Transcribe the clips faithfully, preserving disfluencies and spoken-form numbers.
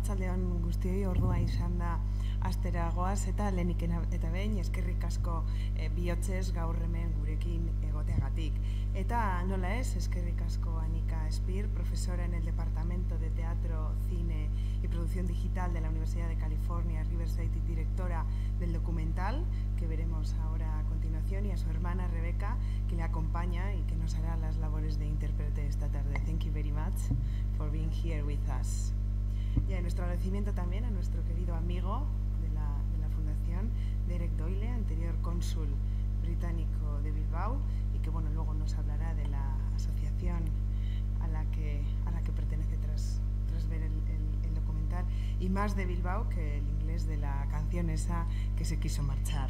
Arratsaldeon guztioi, ordua izan da astera goaz eta lehenik eta behin eskerrik asko e, bihotzez gaur hemen gurekin egoteagatik. Eta nola ez, eskerrik asko Anika Espir, profesora en el Departamento de Teatro, Cine y Producción Digital de la Universidad de California, Riverside, y directora del documental que veremos ahora a continuación, y a su hermana Rebeca, que le acompaña y que nos hará las labores de intérprete esta tarde. Thank you very much for being here with us. Y a nuestro agradecimiento también a nuestro querido amigo de la, de la Fundación, Derek Doyle, anterior cónsul británico de Bilbao, y que bueno, luego nos hablará de la asociación a la que, a la que pertenece tras, tras ver el, el, el documental, y más de Bilbao que el inglés de la canción esa que se quiso marchar.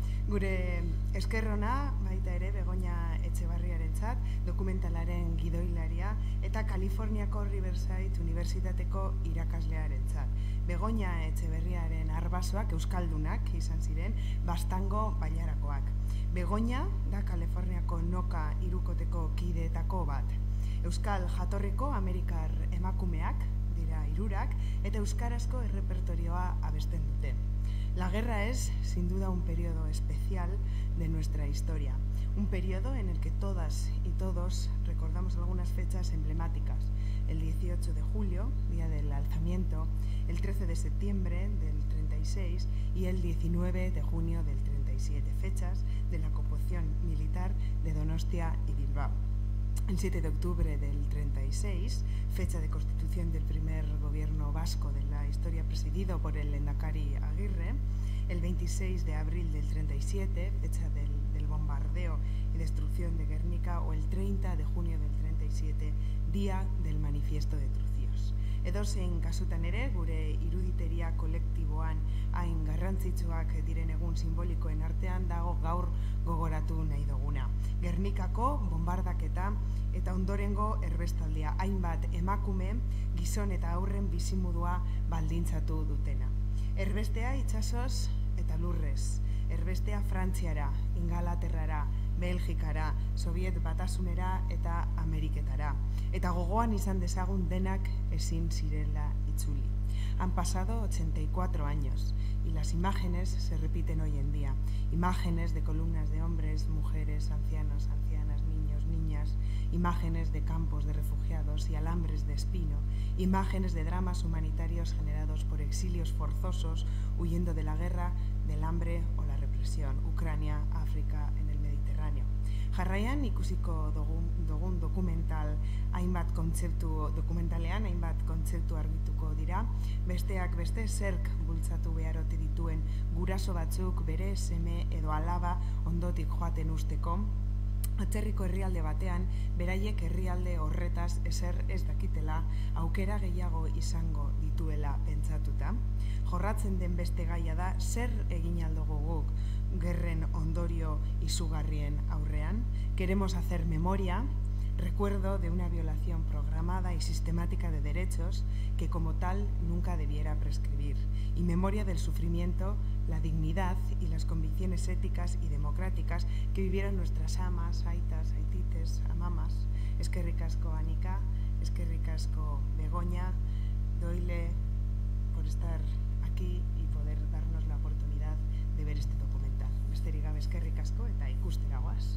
Gure eskerrona baita ere Begoña Etxebarriarentzat, dokumentalaren gidoilaria eta Kaliforniako Riverside Unibertsitateko irakaslearentzat. Begoña Etxeberriaren arbasoak euskaldunak izan ziren Bastango bailarakoak. Begoña da Kaliforniako Noka hirukoteko kideetako bat. Euskal jatorriko Amerikar emakumeak dira hirurak eta euskarazko errepertorioa abesten dute. La guerra es, sin duda, un periodo especial de nuestra historia, un periodo en el que todas y todos recordamos algunas fechas emblemáticas: el dieciocho de julio, día del alzamiento, el trece de septiembre del treinta y seis y el diecinueve de junio del treinta y siete, fechas de la ocupación militar de Donostia y Bilbao. El siete de octubre del treinta y seis, fecha de constitución del primer gobierno vasco de la historia presidido por el Lehendakari Aguirre. El veintiséis de abril del treinta y siete, fecha del, del bombardeo y destrucción de Guernica. O el treinta de junio del treinta y siete, día del manifiesto de Trucíos. Edozein kasutan ere, gure iruditeria kolektiboan hain garrantzitsuak diren egun simbolikoen artean dago gaur gogoratu nahi duguna. Gernikako bombardaketa eta ondorengo erbestaldia, hainbat emakume, gizon eta aurren bizimodua baldintzatu dutena. Erbestea itsasoz eta lurrez, erbestea Frantziara, Ingalaterrara, Belgikara, Soviet Batasunera eta Ameriketara. Eta gogoan izan dezagun denak ezin zirela itzuli. Han pasado ochenta y cuatro años y las imágenes se repiten hoy en día. Imágenes de columnas de hombres, mujeres, ancianos, ancianas, niños, niñas, imágenes de campos de refugiados y alambres de espino, imágenes de dramas humanitarios generados por exilios forzosos huyendo de la guerra, del hambre o la represión. Ucrania, África, en el Mediterráneo. Jarraian ikusiko dugun, dugun dokumental hainbat kontzeptu dokumentalean hainbat kontzeptu argituko dira, besteak beste zerk bultzatu beharote dituen guraso batzuk bere seme edo alaba ondotik joaten usteko, atzerriko herrialde batean beraiek herrialde horretaz ezer ez dakitela, aukera gehiago izango dituela pentsatuta. Jorratzen den beste gaia da zer egin aldugu guk gerren ondorio izugarrien aurrean. Queremos hacer memoria, recuerdo de una violación programada y sistemática de derechos que como tal nunca debiera prescribir, y memoria del sufrimiento, la dignidad y las convicciones éticas y democráticas que vivieron nuestras amas, aitas, aitites, amamas. Eskerrik asko Anika, eskerrik asko Begoña, Doyle, por estar aquí y poder darnos la oportunidad de ver este documental. Besterik gabe eskerrik asko eta ikustera goaz.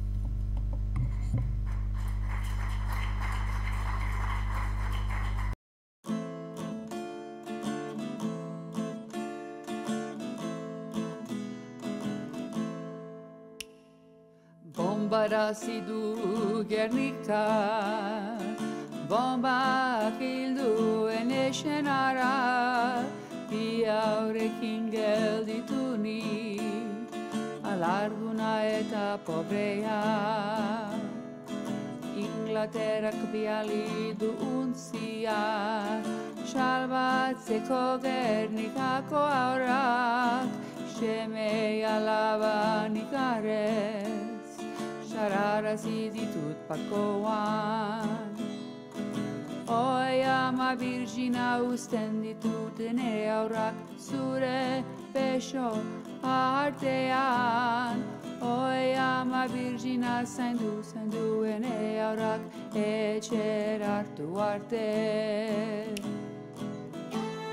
Bombarazi du Gernika, bombak hilduen esenara, bi haurekin gelditu ni, alarguna eta pobrea. Inglaterrak biali du untzia, salbatzeko Gernikako haurrak, seme alaba nikarez, sararazi ditut pakoan. Oi ama Virgina uzten ditut ene haurrak zure beso artean. Oi ama Virgina zaindu zaindu ene haurrak etxera hartu arte.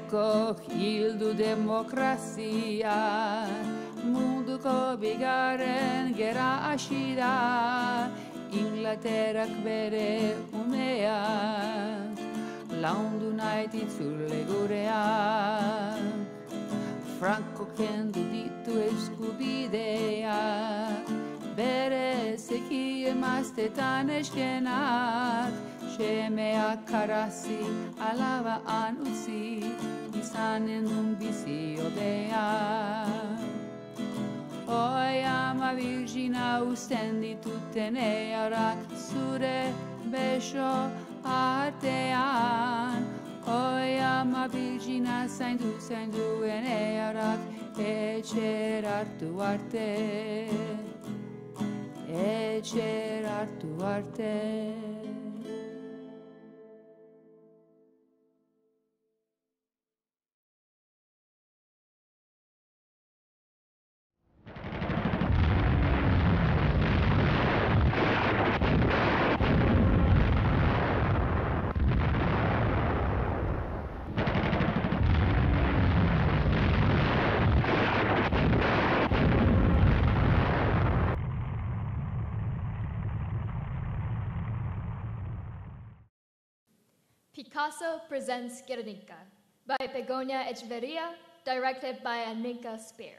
ecco hildu demokrasia munduko bigarren gera hasida Inglaterrak bere umeak laundu nahi ditzule gureak Franco kendu ditu eskubideak bere zeki emaztetan eskenak Semeak karasi alabaan utzi izanen dun bizi hobea Oi ama virgina uzten dituten earak zure beso artean Oi ama virgina zaindu zainduen earak etxer hartu arte Etxer hartu arte Picasso presents Guernica by Begoña Echeverría, directed by Anika Spear.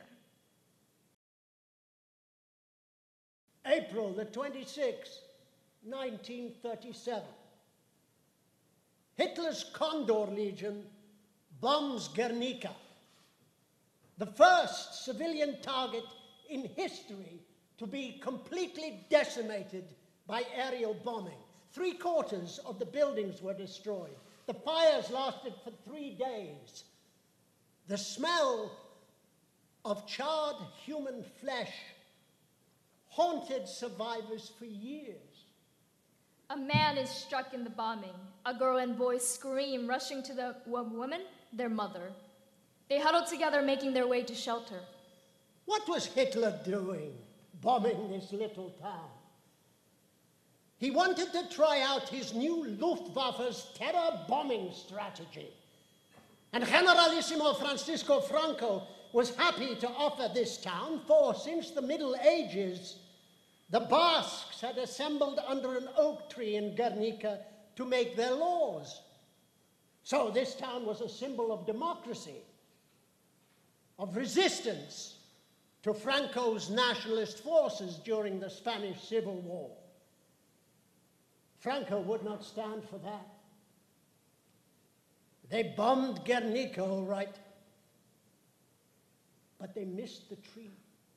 April the twenty-sixth, nineteen thirty-seven. Hitler's Condor Legion bombs Guernica, the first civilian target in history to be completely decimated by aerial bombing. Three quarters of the buildings were destroyed. The fires lasted for three days. The smell of charred human flesh haunted survivors for years. A man is struck in the bombing. A girl and boy scream, rushing to the woman, their mother. They huddle together, making their way to shelter. What was Hitler doing, bombing this little town? He wanted to try out his new Luftwaffe's terror bombing strategy. And Generalissimo Francisco Franco was happy to offer this town, for since the Middle Ages, the Basques had assembled under an oak tree in Guernica to make their laws. So this town was a symbol of democracy, of resistance to Franco's nationalist forces during the Spanish Civil War. Franco would not stand for that. They bombed Guernica, all right, but they missed the tree.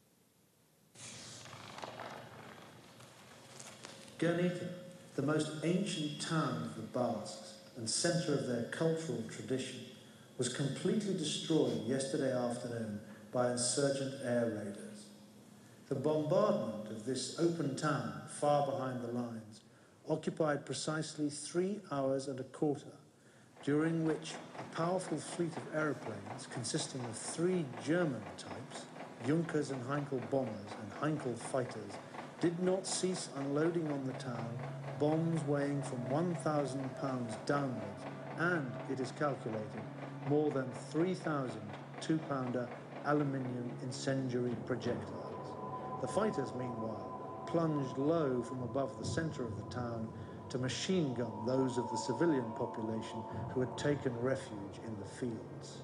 Guernica, the most ancient town of the Basques and centre of their cultural tradition, was completely destroyed yesterday afternoon by insurgent air raiders. The bombardment of this open town, far behind the lines, occupied precisely three hours and a quarter, during which a powerful fleet of aeroplanes consisting of three German types, Junkers and Heinkel bombers and Heinkel fighters, did not cease unloading on the town bombs weighing from one thousand pounds downwards and, it is calculated, more than three thousand two-pounder aluminium incendiary projectiles. The fighters, meanwhile, plunged low from above the centre of the town to machine gun those of the civilian population who had taken refuge in the fields.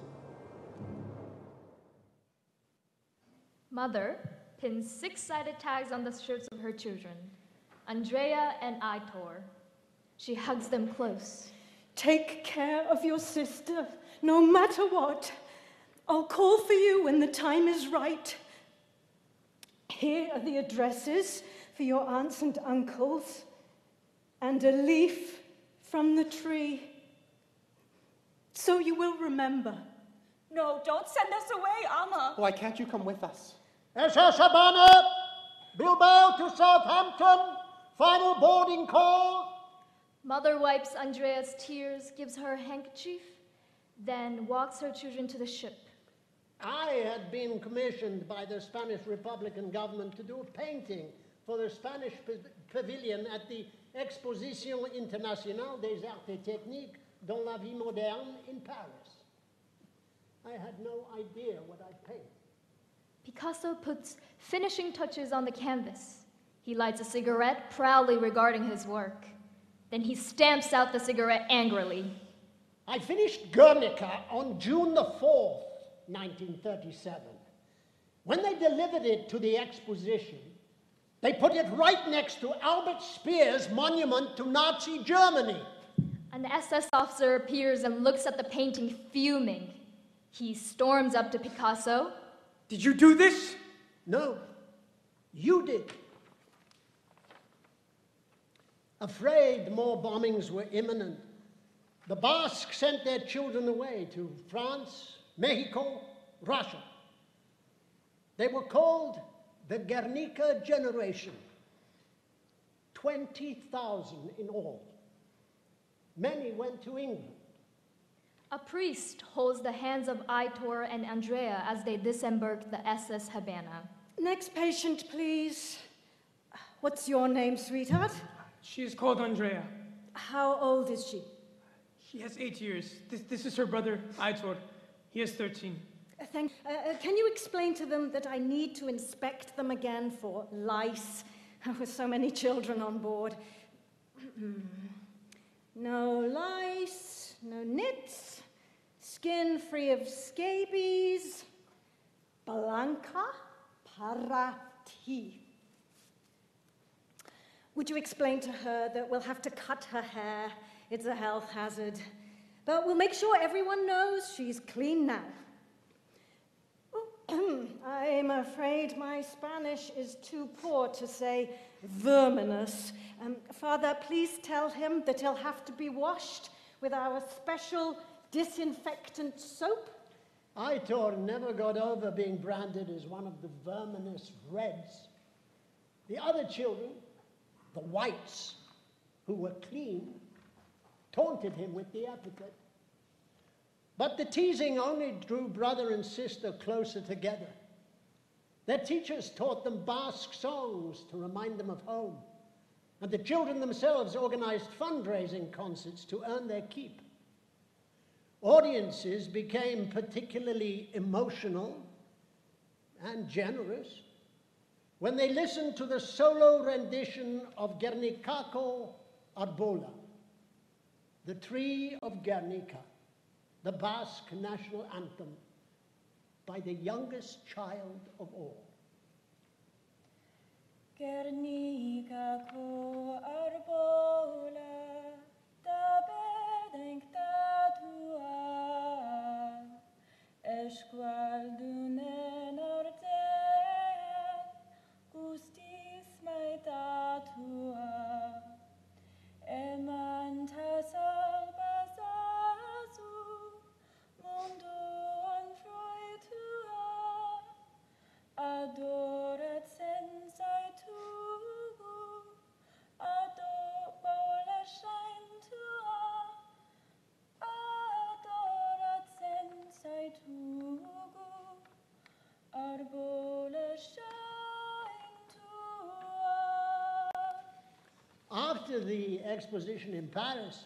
Mother pins six-sided tags on the shirts of her children, Andrea and Aitor. She hugs them close. Take care of your sister, no matter what. I'll call for you when the time is right. Here are the addresses for your aunts and uncles, and a leaf from the tree. So you will remember. No, don't send us away, Amma. Why can't you come with us? S S Habana, Bilbao to Southampton, final boarding call. Mother wipes Andrea's tears, gives her a handkerchief, then walks her children to the ship. I had been commissioned by the Spanish Republican government to do a painting for the Spanish pavilion at the Exposition Internationale des Arts et Techniques dans la Vie Moderne in Paris. I had no idea what I'd paint. Picasso puts finishing touches on the canvas. He lights a cigarette, proudly regarding his work. Then he stamps out the cigarette angrily. I finished Guernica on June the fourth, nineteen thirty-seven. When they delivered it to the exposition, they put it right next to Albert Speer's monument to Nazi Germany. An S S officer appears and looks at the painting, fuming. He storms up to Picasso. Did you do this? No, you did. Afraid more bombings were imminent, the Basques sent their children away to France, Mexico, Russia. They were called the Guernica generation, twenty thousand in all. Many went to England. A priest holds the hands of Aitor and Andrea as they disembark the S S Havana. Next patient, please. What's your name, sweetheart? She is called Andrea. How old is she? She has eight years. This, this is her brother, Aitor. He is thirteen. Uh, thank, uh, uh, can you explain to them that I need to inspect them again for lice, with so many children on board? No lice, no nits, skin free of scabies, blanca para ti. Would you explain to her that we'll have to cut her hair? It's a health hazard. But we'll make sure everyone knows she's clean now. I'm afraid my Spanish is too poor to say verminous. Um, Father, please tell him that he'll have to be washed with our special disinfectant soap. Aitor never got over being branded as one of the verminous Reds. The other children, the Whites, who were clean, taunted him with the epithet. But the teasing only drew brother and sister closer together. Their teachers taught them Basque songs to remind them of home, and the children themselves organized fundraising concerts to earn their keep. Audiences became particularly emotional and generous when they listened to the solo rendition of Guernicaco Arbola, the Tree of Guernica, the Basque national anthem, by the youngest child of all. Guernica co arbola, da bedencta tua, esqualdune nortea, gustis maeta tua, emantas albas azu, mundum fruitua, adorat sensai tugu, adobola shine tua, adorat sensai tugu, arbola shine tua. After the exposition in Paris,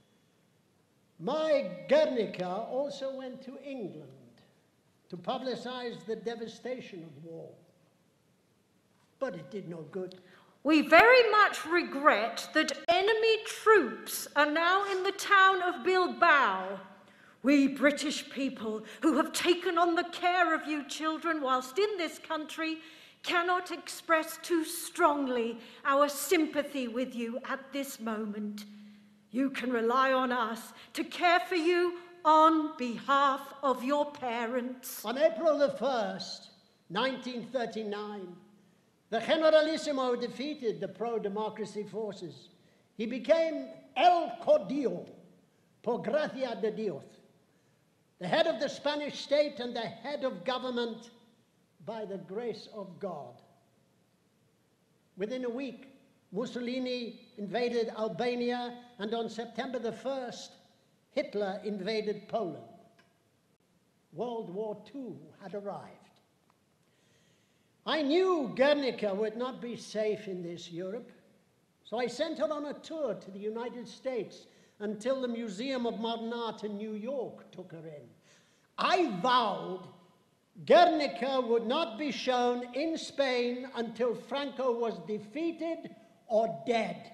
my Guernica also went to England to publicize the devastation of war. But it did no good. We very much regret that enemy troops are now in the town of Bilbao. We British people who have taken on the care of you children whilst in this country cannot express too strongly our sympathy with you at this moment. You can rely on us to care for you on behalf of your parents. On April the first, nineteen thirty-nine, the Generalissimo defeated the pro-democracy forces. He became El Caudillo, por gracia de Dios, the head of the Spanish state and the head of government by the grace of God. Within a week, Mussolini invaded Albania, and on September the first, Hitler invaded Poland. World War Two had arrived. I knew Guernica would not be safe in this Europe, so I sent her on a tour to the United States until the Museum of Modern Art in New York took her in. I vowed Guernica would not be shown in Spain until Franco was defeated or dead.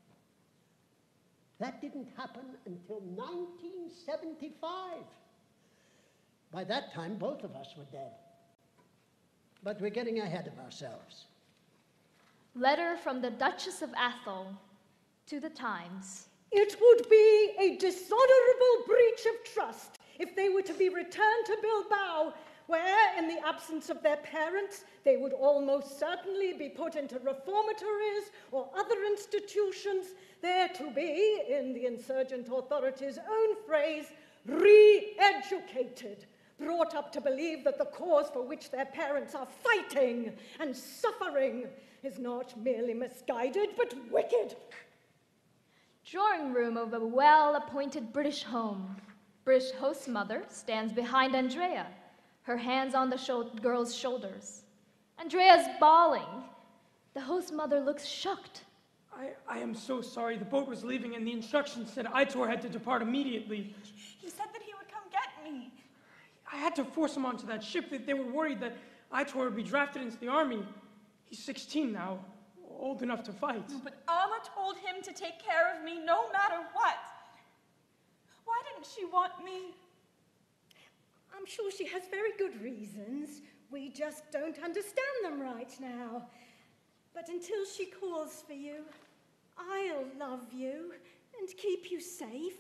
That didn't happen until nineteen seventy-five. By that time, both of us were dead. But we're getting ahead of ourselves. Letter from the Duchess of Athol to the Times. It would be a dishonorable breach of trust if they were to be returned to Bilbao, where, in the absence of their parents, they would almost certainly be put into reformatories or other institutions, there to be, in the insurgent authorities' own phrase, re-educated, brought up to believe that the cause for which their parents are fighting and suffering is not merely misguided, but wicked. Drawing room of a well-appointed British home. British host mother stands behind Andrea, her hands on the sho- girl's shoulders. Andrea's bawling. The host mother looks shocked. I, I am so sorry. The boat was leaving and the instructions said Aitor had to depart immediately. He said that he would come get me. I had to force him onto that ship. They, they were worried that Aitor would be drafted into the army. He's sixteen now, old enough to fight. No, but Alma told him to take care of me no matter what. Why didn't she want me? I'm sure she has very good reasons. We just don't understand them right now. But until she calls for you, I'll love you and keep you safe.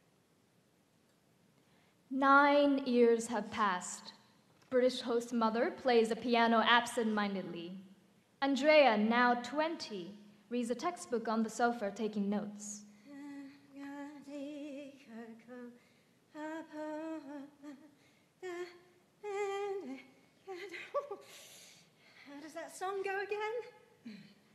Nine years have passed. British host mother plays the piano absent-mindedly. Andrea, now twenty, reads a textbook on the sofa taking notes. How does that song go again?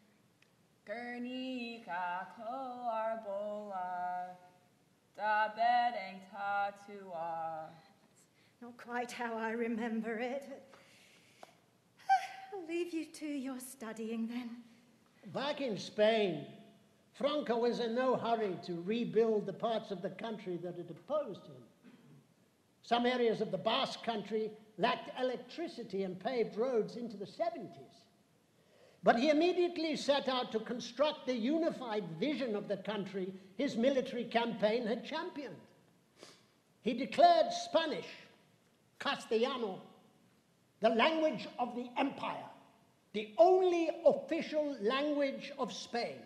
Guernica ko arbola, da bedeng tatua. Not quite how I remember it. I'll leave you to your studying then. Back in Spain, Franco was in no hurry to rebuild the parts of the country that had opposed him. Some areas of the Basque country lacked electricity and paved roads into the seventies. But he immediately set out to construct the unified vision of the country his military campaign had championed. He declared Spanish, Castellano, the language of the empire, the only official language of Spain.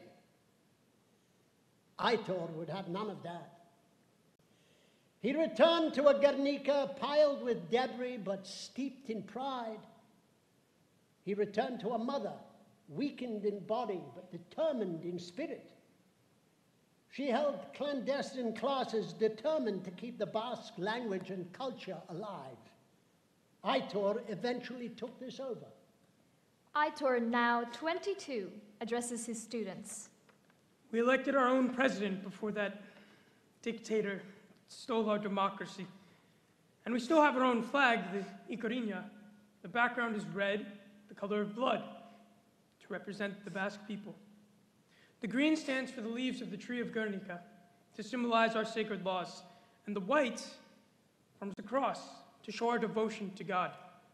Aitor would have none of that. He returned to a Guernica piled with debris but steeped in pride. He returned to a mother weakened in body but determined in spirit. She held clandestine classes determined to keep the Basque language and culture alive. Aitor eventually took this over. Aitor, now twenty-two, addresses his students. We elected our own president before that dictator stole our democracy. And we still have our own flag, the Icorinha. The background is red, the color of blood, to represent the Basque people. The green stands for the leaves of the tree of Guernica, to symbolize our sacred laws. And the white forms the cross, to show our devotion to God.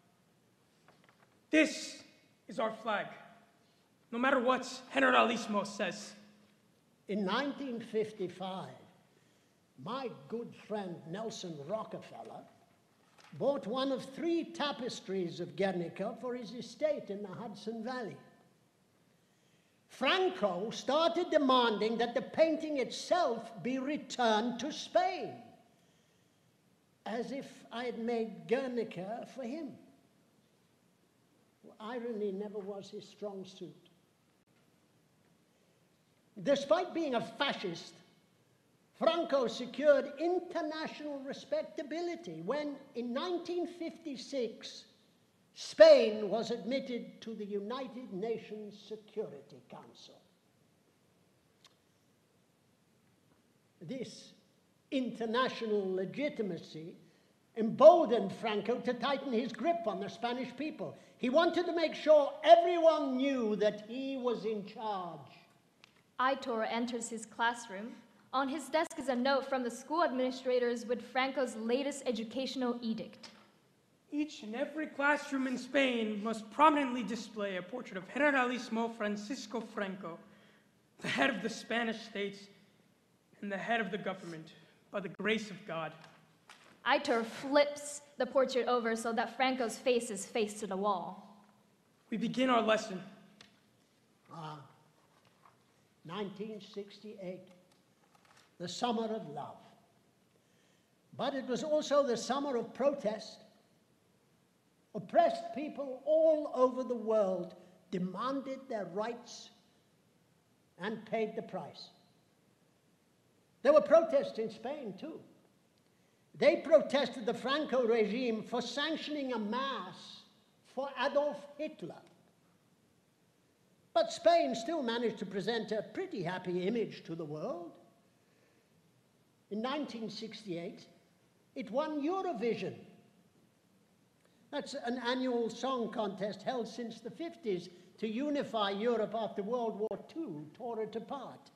This is our flag, no matter what Generalissimo says. In nineteen fifty-five, my good friend Nelson Rockefeller bought one of three tapestries of Guernica for his estate in the Hudson Valley. Franco started demanding that the painting itself be returned to Spain, as if I had made Guernica for him. Well, irony never was his strong suit. Despite being a fascist, Franco secured international respectability when, in nineteen fifty-six, Spain was admitted to the United Nations Security Council. This international legitimacy emboldened Franco to tighten his grip on the Spanish people. He wanted to make sure everyone knew that he was in charge. Aitor enters his classroom. On his desk is a note from the school administrators with Franco's latest educational edict. Each and every classroom in Spain must prominently display a portrait of Generalissimo Francisco Franco, the head of the Spanish states and the head of the government, by the grace of God. Aitor flips the portrait over so that Franco's face is faced to the wall. We begin our lesson. Ah, nineteen sixty-eight, the summer of love. But it was also the summer of protest. Oppressed people all over the world demanded their rights and paid the price. There were protests in Spain, too. They protested the Franco regime for sanctioning a mass for Adolf Hitler. But Spain still managed to present a pretty happy image to the world. In nineteen sixty-eight, it won Eurovision. That's an annual song contest held since the fifties to unify Europe after World War Two tore it apart.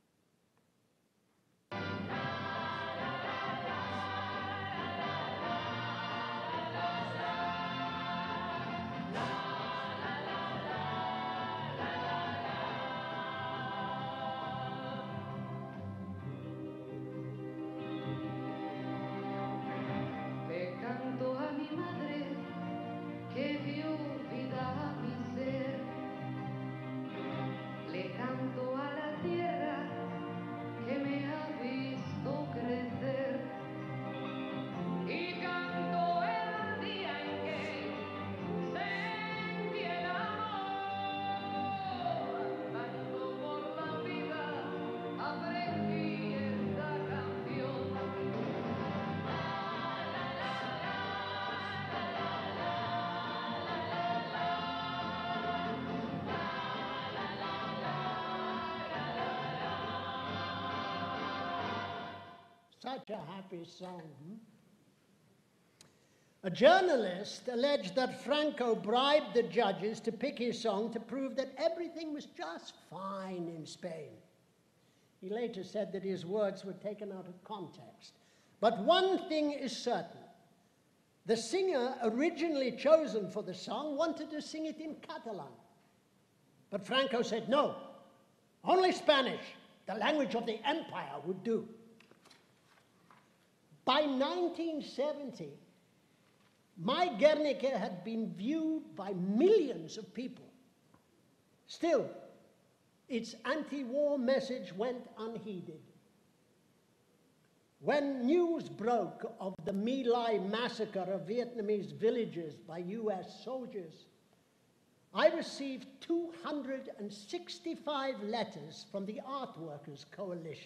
Such a happy song. Hmm? A journalist alleged that Franco bribed the judges to pick his song to prove that everything was just fine in Spain. He later said that his words were taken out of context. But one thing is certain. The singer originally chosen for the song wanted to sing it in Catalan. But Franco said, no, only Spanish, the language of the empire, would do. By nineteen seventy, My Guernica had been viewed by millions of people. Still, its anti-war message went unheeded. When news broke of the My Lai massacre of Vietnamese villagers by U S soldiers, I received two hundred sixty-five letters from the Art Workers Coalition.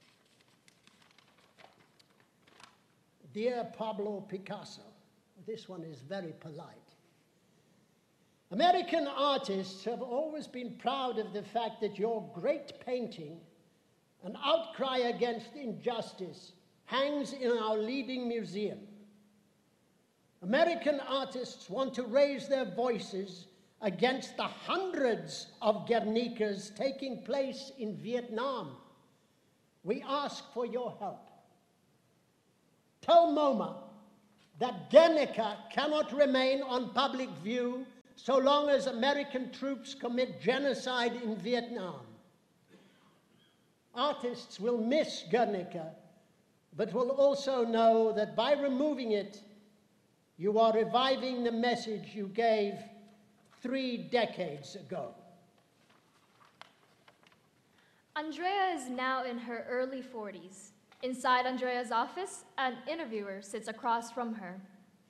Dear Pablo Picasso, this one is very polite. American artists have always been proud of the fact that your great painting, An Outcry Against Injustice, hangs in our leading museum. American artists want to raise their voices against the hundreds of Guernicas taking place in Vietnam. We ask for your help. Tell MoMA that Guernica cannot remain on public view so long as American troops commit genocide in Vietnam. Artists will miss Guernica, but will also know that by removing it, you are reviving the message you gave three decades ago. Andrea is now in her early forties. Inside Andrea's office, an interviewer sits across from her.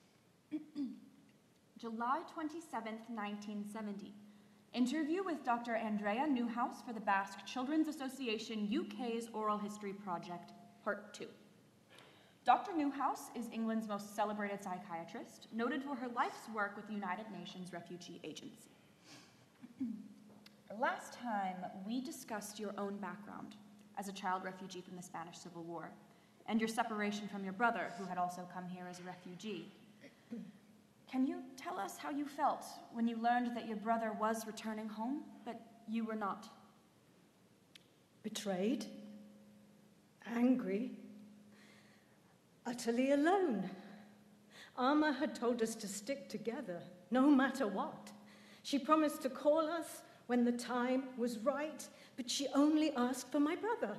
July twenty-seventh, nineteen seventy. Interview with Doctor Andrea Newhouse for the Basque Children's Association U K's Oral History Project, Part two. Doctor Newhouse is England's most celebrated psychiatrist, noted for her life's work with the United Nations Refugee Agency. Last time, we discussed your own background as a child refugee from the Spanish Civil War, and your separation from your brother, who had also come here as a refugee. Can you tell us how you felt when you learned that your brother was returning home, but you were not? Betrayed, angry, utterly alone. Alma had told us to stick together, no matter what. She promised to call us when the time was right, but she only asked for my brother.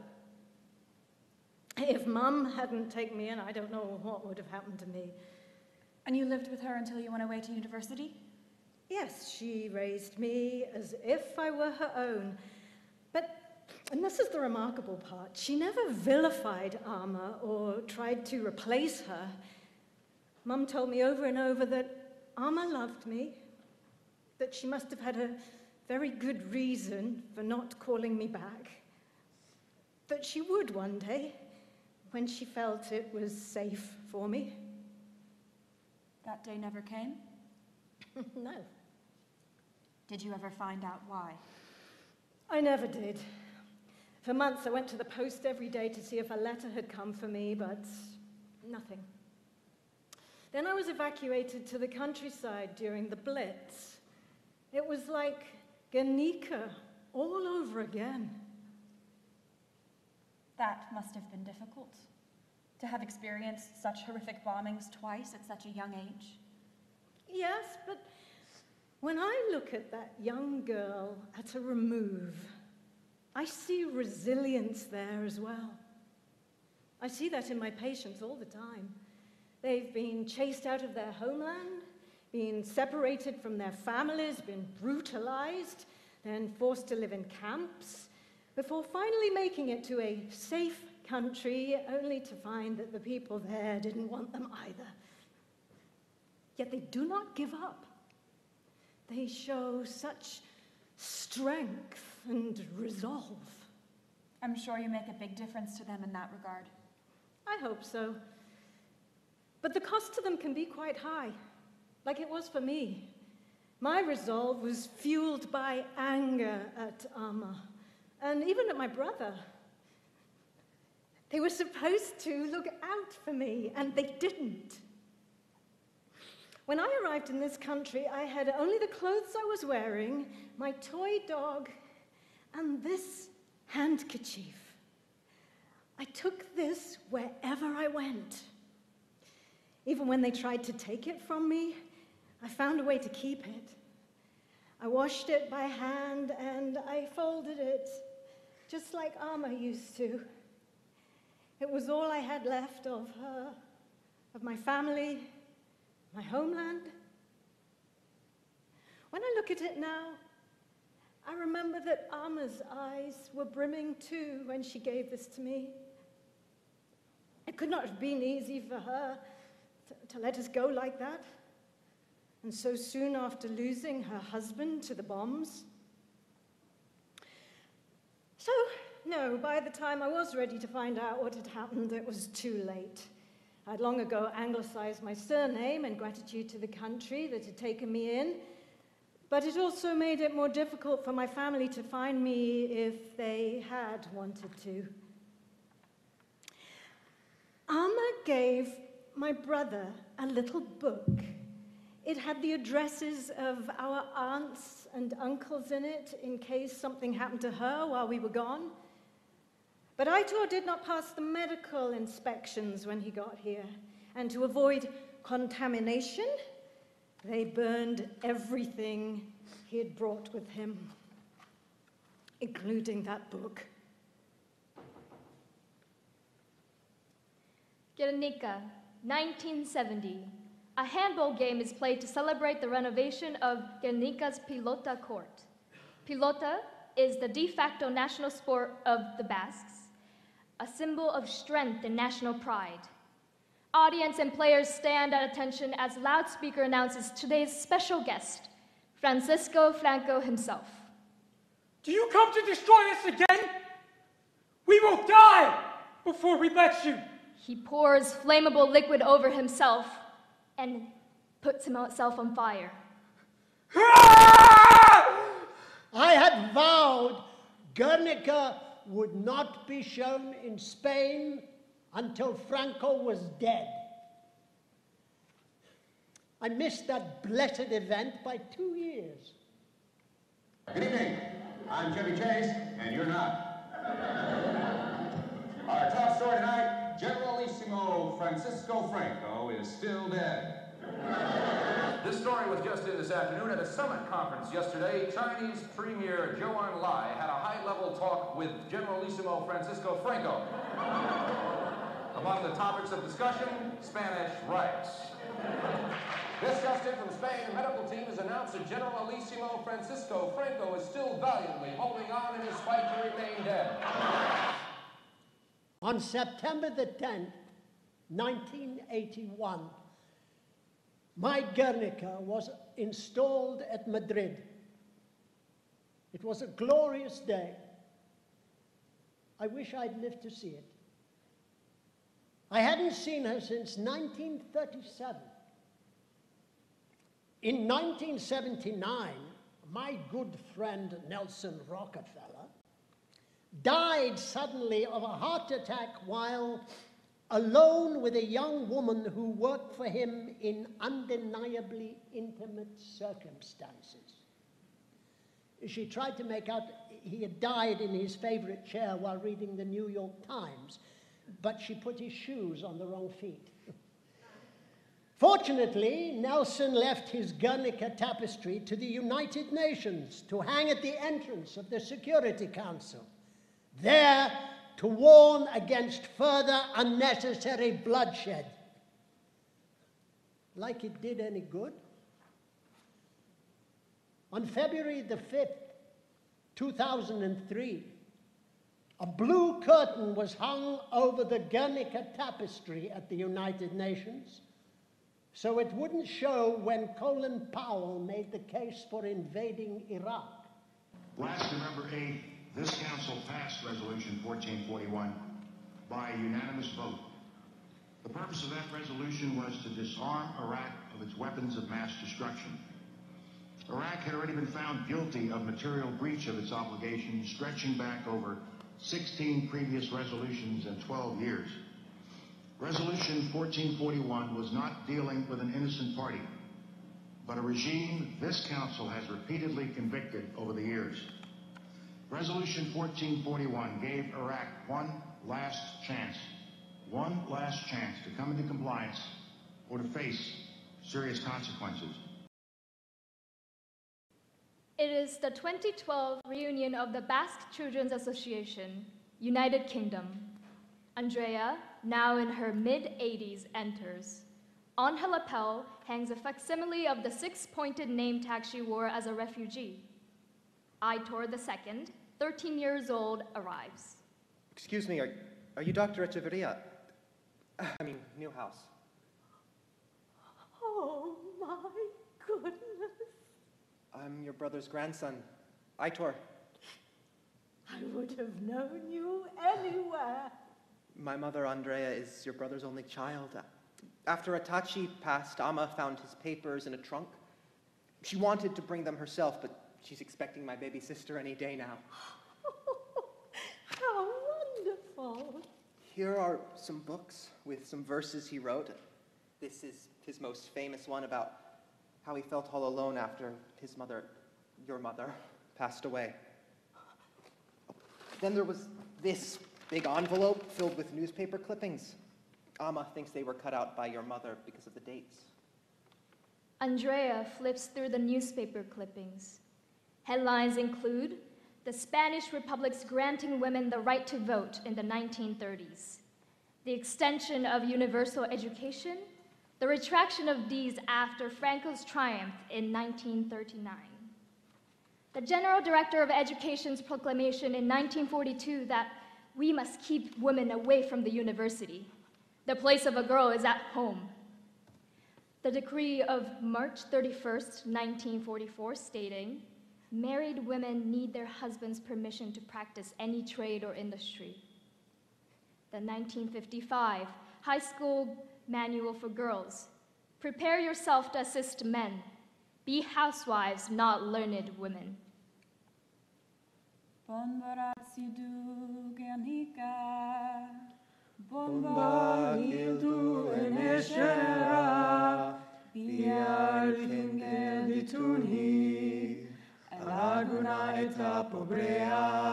If Mum hadn't taken me in, I don't know what would have happened to me. And you lived with her until you went away to university? Yes, she raised me as if I were her own. But, and this is the remarkable part, she never vilified Alma or tried to replace her. Mum told me over and over that Alma loved me, that she must have had a very good reason for not calling me back, that she would one day when she felt it was safe for me. That day never came? No. Did you ever find out why? I never did. For months I went to the post every day to see if a letter had come for me, but nothing. Then I was evacuated to the countryside during the Blitz. It was like Guernica all over again. That must have been difficult, to have experienced such horrific bombings twice at such a young age. Yes, but when I look at that young girl at a remove, I see resilience there as well. I see that in my patients all the time. They've been chased out of their homeland, been separated from their families, been brutalized, then forced to live in camps, before finally making it to a safe country, only to find that the people there didn't want them either. Yet they do not give up. They show such strength and resolve. I'm sure you make a big difference to them in that regard. I hope so. But the cost to them can be quite high, like it was for me. My resolve was fueled by anger at Alma, and even at my brother. They were supposed to look out for me, and they didn't. When I arrived in this country, I had only the clothes I was wearing, my toy dog, and this handkerchief. I took this wherever I went. Even when they tried to take it from me, I found a way to keep it. I washed it by hand and I folded it, just like Alma used to. It was all I had left of her, of my family, my homeland. When I look at it now, I remember that Alma's eyes were brimming too when she gave this to me. It could not have been easy for her to, to let us go like that, and so soon after losing her husband to the bombs. So, no, by the time I was ready to find out what had happened, it was too late. I'd long ago anglicized my surname in gratitude to the country that had taken me in, but it also made it more difficult for my family to find me if they had wanted to. Alma gave my brother a little book. It had the addresses of our aunts and uncles in it in case something happened to her while we were gone. But Aitor did not pass the medical inspections when he got here, and to avoid contamination, they burned everything he had brought with him, including that book. Guernica, nineteen seventy. A handball game is played to celebrate the renovation of Guernica's Pilota court. Pilota is the de facto national sport of the Basques, a symbol of strength and national pride. Audience and players stand at attention as loudspeaker announces today's special guest, Francisco Franco himself. Do you come to destroy us again? We will die before we let you. He pours flammable liquid over himself and puts himself on fire. I had vowed Guernica would not be shown in Spain until Franco was dead. I missed that blessed event by two years. Good evening. I'm Chevy Chase, and you're not. Our top story Francisco Franco is still dead. This story was just in this afternoon at a summit conference yesterday. Chinese Premier Zhou Enlai had a high-level talk with Generalissimo Francisco Franco. Among the topics of discussion, Spanish rights. This just in from Spain, the medical team has announced that Generalissimo Francisco Franco is still valiantly holding on in his fight to remain dead. On September the tenth, nineteen eighty-one, my Guernica was installed at Madrid. It was a glorious day. I wish I'd lived to see it. I hadn't seen her since nineteen thirty-seven. In nineteen seventy-nine, my good friend Nelson Rockefeller died suddenly of a heart attack while alone with a young woman who worked for him in undeniably intimate circumstances. She tried to make out he had died in his favorite chair while reading the New York Times, but she put his shoes on the wrong feet. Fortunately, Nelson left his Guernica tapestry to the United Nations to hang at the entrance of the Security Council, there to warn against further unnecessary bloodshed. Like it did any good. On February the fifth, two thousand three, a blue curtain was hung over the Guernica tapestry at the United Nations, so it wouldn't show when Colin Powell made the case for invading Iraq. Last November eighth, this council passed Resolution fourteen forty-one by a unanimous vote. The purpose of that resolution was to disarm Iraq of its weapons of mass destruction. Iraq had already been found guilty of material breach of its obligations, stretching back over sixteen previous resolutions and twelve years. Resolution fourteen forty-one was not dealing with an innocent party, but a regime this council has repeatedly convicted over the years. Resolution fourteen forty-one gave Iraq one last chance, one last chance to come into compliance or to face serious consequences. It is the twenty twelve reunion of the Basque Children's Association, United Kingdom. Andrea, now in her mid-eighties, enters. On her lapel hangs a facsimile of the six-pointed name tag she wore as a refugee. Aitor the Second, thirteen years old, arrives. Excuse me, are, are you Doctor Echeverria? I mean, Newhouse. Oh, my goodness. I'm your brother's grandson, Aitor. I would have known you anywhere. My mother, Andrea, is your brother's only child. After Atachi passed, Amma found his papers in a trunk. She wanted to bring them herself, but she's expecting my baby sister any day now. How wonderful. Here are some books with some verses he wrote. This is his most famous one about how he felt all alone after his mother, your mother, passed away. Then there was this big envelope filled with newspaper clippings. Amma thinks they were cut out by your mother because of the dates. Andrea flips through the newspaper clippings. Headlines include the Spanish Republic's granting women the right to vote in the nineteen thirties, the extension of universal education, the retraction of these after Franco's triumph in nineteen thirty-nine. The General Director of Education's proclamation in nineteen forty-two that we must keep women away from the university. The place of a girl is at home. The decree of March thirty-first, nineteen forty-four, stating, married women need their husband's permission to practice any trade or industry. The nineteen fifty-five High School Manual for Girls. Prepare yourself to assist men. Be housewives, not learned women. Bomba gildu eneshera, biar kingen dituni, laguna eta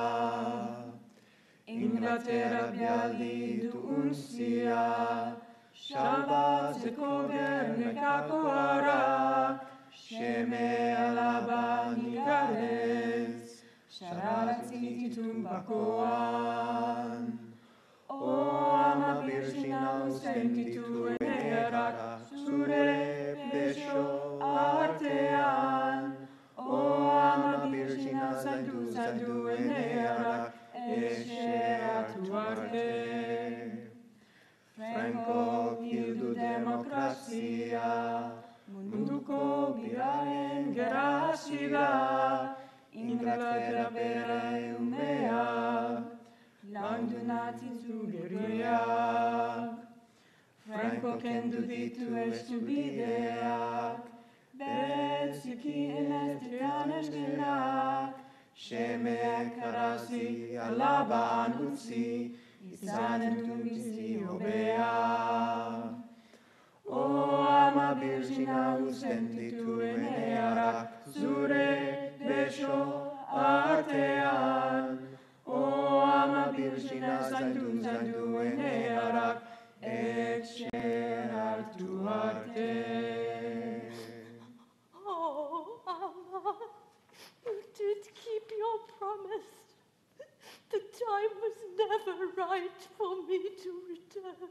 pobrea. Inglaterra biali du uncia, Shabatzeko gernekako ara, Sheme alabani garez, Sharatzititun bakoan. O ama virgina ustentitu enerak, Zure beso artean. O ama virgina zaindu zaindu enerak, Eseratu arte. Franco hildu demokrazia, munduko biraren gerra hasi da, Inglaterra bere umeak, landu natitzu gerriak. Franco kendu ditu eskubideak, bereziki enestrian eskenak, Semeek arazi alaban utzi, izanen du bizi hobea. O ama virgina usentitu enearak, Zure beso artean. O ama virgina zaindu zaindu enearak, etxe hartu arte. Oh, Ama, you did keep your promise. The time was never right for me to return.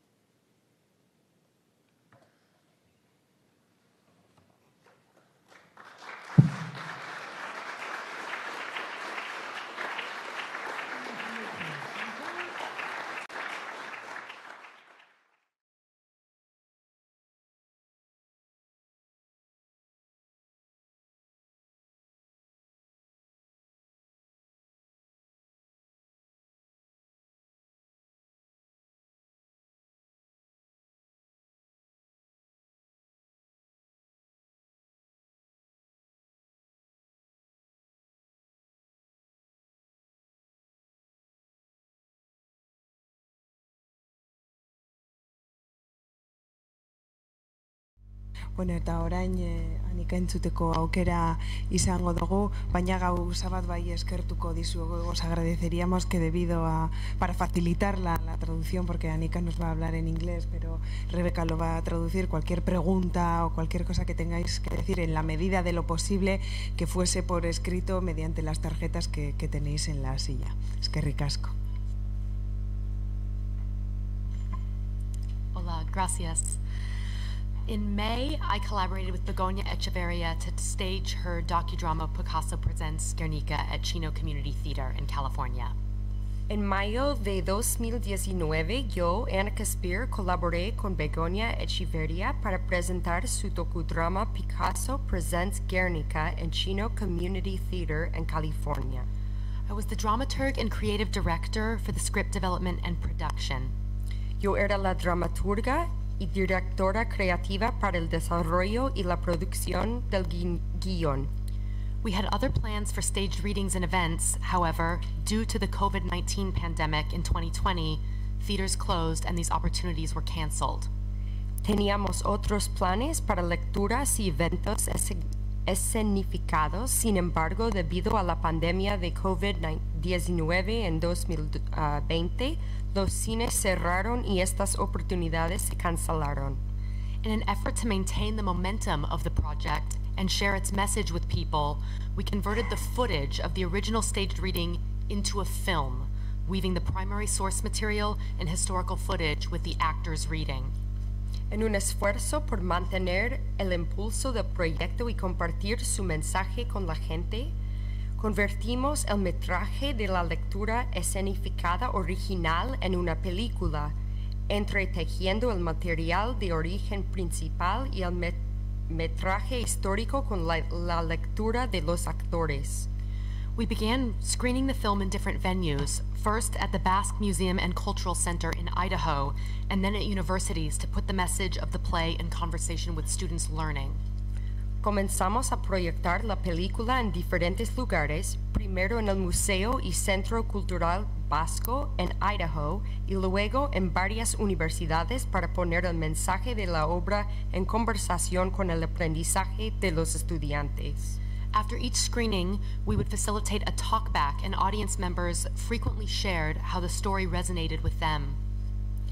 Bueno, eta orain eh, Anika entzuteko aukera izango dugu, baina gauza bat bai eskertuko dizuegu. Os agradeceríamos que debido a, para facilitar la, la traducción, porque Anika nos va a hablar en inglés, pero Rebeca lo va a traducir, cualquier pregunta o cualquier cosa que tengáis que decir en la medida de lo posible, que fuese por escrito mediante las tarjetas que, que tenéis en la silla. Eskerrik asko. Hola, gracias. In May, I collaborated with Begoña Echeverria to stage her docudrama Picasso Presents Guernica at Chino Community Theater in California. En mayo de dos mil diecinueve, yo, Annika Speer, colaboré con Begoña Echeverria para presentar su docudrama Picasso Presents Guernica en Chino Community Theater in California. I was the dramaturg and creative director for the script development and production. Yo era la dramaturga y directora creativa para el desarrollo y la producción del gui guión. We had other plans for staged readings and events. However, due to the COVID nineteen pandemic in twenty twenty, theaters closed and these opportunities were canceled. Teníamos otros planes para lecturas y eventos escenificados. Sin embargo, debido a la pandemia de COVID diecinueve en dos mil veinte, los cines cerraron y estas oportunidades se cancelaron. In an effort to maintain the momentum of the project and share its message with people, we converted the footage of the original staged reading into a film, weaving the primary source material and historical footage with the actors reading. En un esfuerzo por mantener el impulso del proyecto y compartir su mensaje con la gente, convertimos el metraje de la lectura escenificada original en una película, entretejiendo el material de origen principal y el met metraje histórico con la, la lectura de los actores. We began screening the film in different venues, first at the Basque Museum and Cultural Center in Idaho, and then at universities to put the message of the play in conversation with students learning. Comenzamos a proyectar la película en diferentes lugares, primero en el Museo y Centro Cultural Vasco en Idaho y luego en varias universidades para poner el mensaje de la obra en conversación con el aprendizaje de los estudiantes. After each screening, we would facilitate a talkback, and audience members frequently shared how the story resonated with them.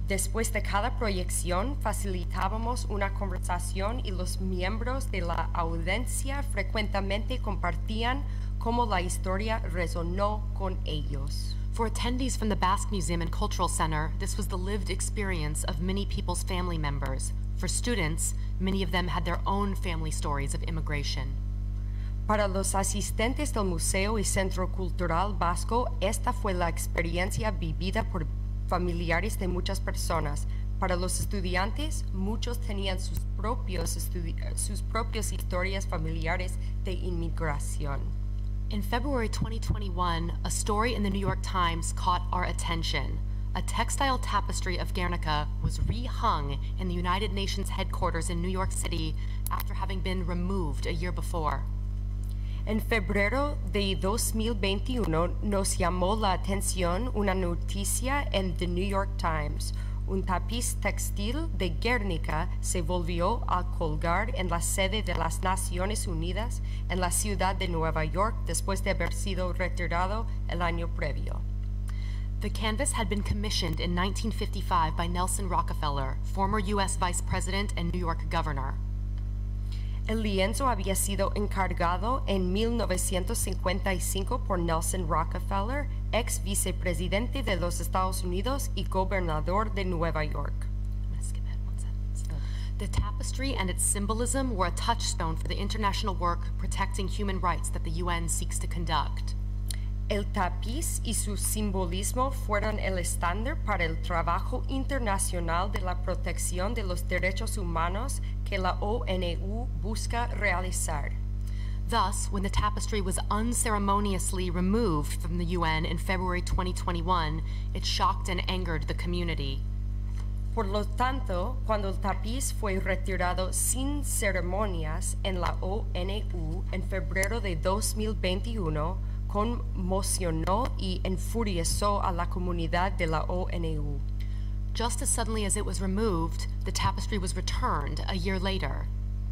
Después de cada proyección, facilitábamos una conversación y los miembros de la audiencia frecuentemente compartían cómo la historia resonó con ellos. For attendees from the Basque Museum and Cultural Center, this was the lived experience of many people's family members. For students, many of them had their own family stories of immigration. Para los asistentes del Museo y Centro Cultural Vasco, esta fue la experiencia vivida por familiares de muchas personas. Para los estudiantes, muchos tenían sus propios estudi- sus propias historias familiares de inmigración. In February twenty twenty-one, a story in the New York Times caught our attention. A textile tapestry of Guernica was rehung in the United Nations headquarters in New York City after having been removed a year before. En febrero de dos mil veintiuno nos llamó la atención una noticia en The New York Times. Un tapiz textil de Guernica se volvió a colgar en la sede de las Naciones Unidas en la ciudad de Nueva York después de haber sido retirado el año previo. The canvas had been commissioned in nineteen fifty-five by Nelson Rockefeller, former U S Vice President and New York Governor. El lienzo había sido encargado en mil novecientos cincuenta y cinco por Nelson Rockefeller, ex vicepresidente de los Estados Unidos y gobernador de Nueva York. I'm going to skip ahead one sentence. The tapestry and its symbolism were a touchstone for the international work protecting human rights that the U N seeks to conduct. El tapiz y su simbolismo fueron el estándar para el trabajo internacional de la protección de los derechos humanos que la O N U busca realizar. Thus, when the tapestry was unceremoniously removed from the U N in February twenty twenty-one, it shocked and angered the community. Por lo tanto, cuando el tapiz fue retirado sin ceremonias en la O N U en febrero de dos mil veintiuno, conmocionó y enfureció a la comunidad de la O N U. Just as suddenly as it was removed, the tapestry was returned a year later.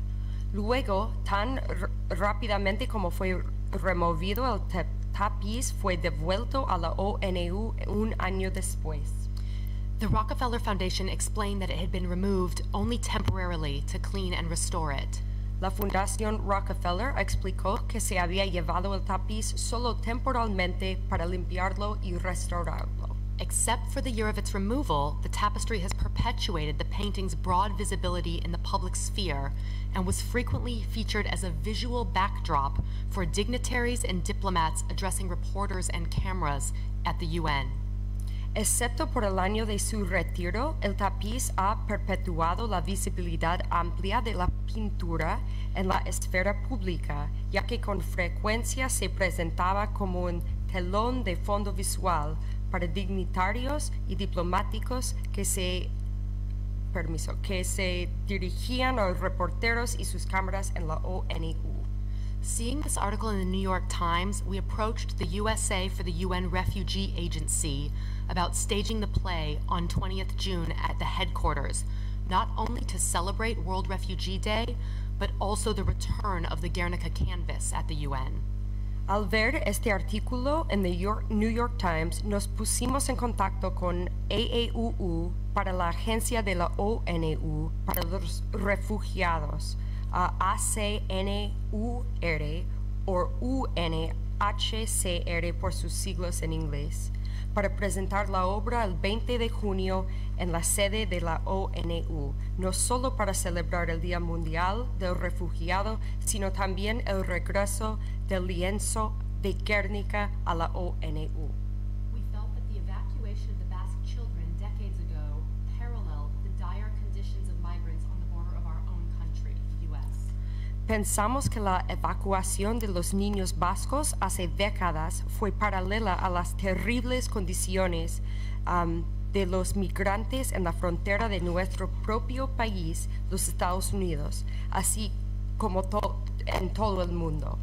Luego, tan rápidamente como fue removido, el tapiz fue devuelto a la O N U un año después. The Rockefeller Foundation explained that it had been removed only temporarily to clean and restore it. La Fundación Rockefeller explicó que se había llevado el tapiz solo temporalmente para limpiarlo y restaurarlo. Except for the year of its removal, the tapestry has perpetuated the painting's broad visibility in the public sphere and was frequently featured as a visual backdrop for dignitaries and diplomats addressing reporters and cameras at the U N. Excepto por el año de su retiro, el tapiz ha perpetuado la visibilidad amplia de la pintura en la esfera pública, ya que con frecuencia se presentaba como un telón de fondo visual para dignitarios y diplomáticos que se, permiso, que se dirigían a reporteros y sus cámaras en la O N U. Seeing this article in the New York Times, we approached the U S A for the U N Refugee Agency about staging the play on twentieth June at the headquarters, not only to celebrate World Refugee Day, but also the return of the Guernica canvas at the U N. Al ver este artículo en the York, New York Times, nos pusimos en contacto con A A U U para la Agencia de la O N U para los Refugiados, uh, A C N U R o U N H C R por sus siglos en inglés, para presentar la obra el veinte de junio en la sede de la O N U, no solo para celebrar el Día Mundial del Refugiado, sino también el regreso del lienzo de Guernica a la O N U. We felt that the evacuation of the Basque children decades ago paralleled the dire conditions of migrants on the border of our own country, the U S. Pensamos que la evacuación de los niños vascos hace décadas fue paralela a las terribles condiciones um, de los migrantes en la frontera de nuestro propio país, los Estados Unidos, así como to- en todo el mundo.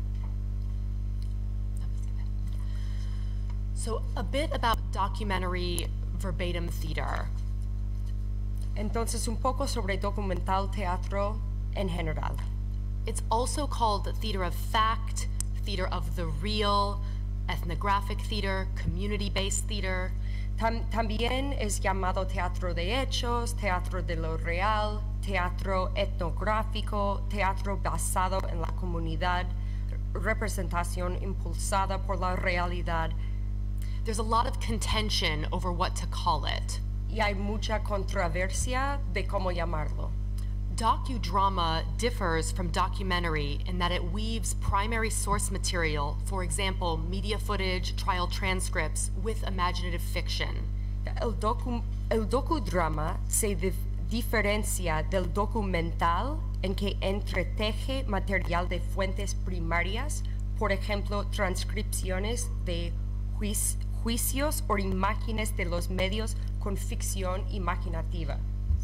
So a bit about documentary verbatim theater. Entonces, un poco sobre documental teatro en general. It's also called theater of fact, theater of the real, ethnographic theater, community-based theater. Tam- también es llamado teatro de hechos, teatro de lo real, teatro etnográfico, teatro basado en la comunidad, representación impulsada por la realidad. There's a lot of contention over what to call it. Y hay mucha controversia de cómo llamarlo. Docudrama differs from documentary in that it weaves primary source material, for example, media footage, trial transcripts, with imaginative fiction. El, docu, el docudrama se dif, diferencia del documental en que entreteje material de fuentes primarias, por ejemplo, transcripciones de juic, juicios o imágenes de los medios con ficción imaginativa.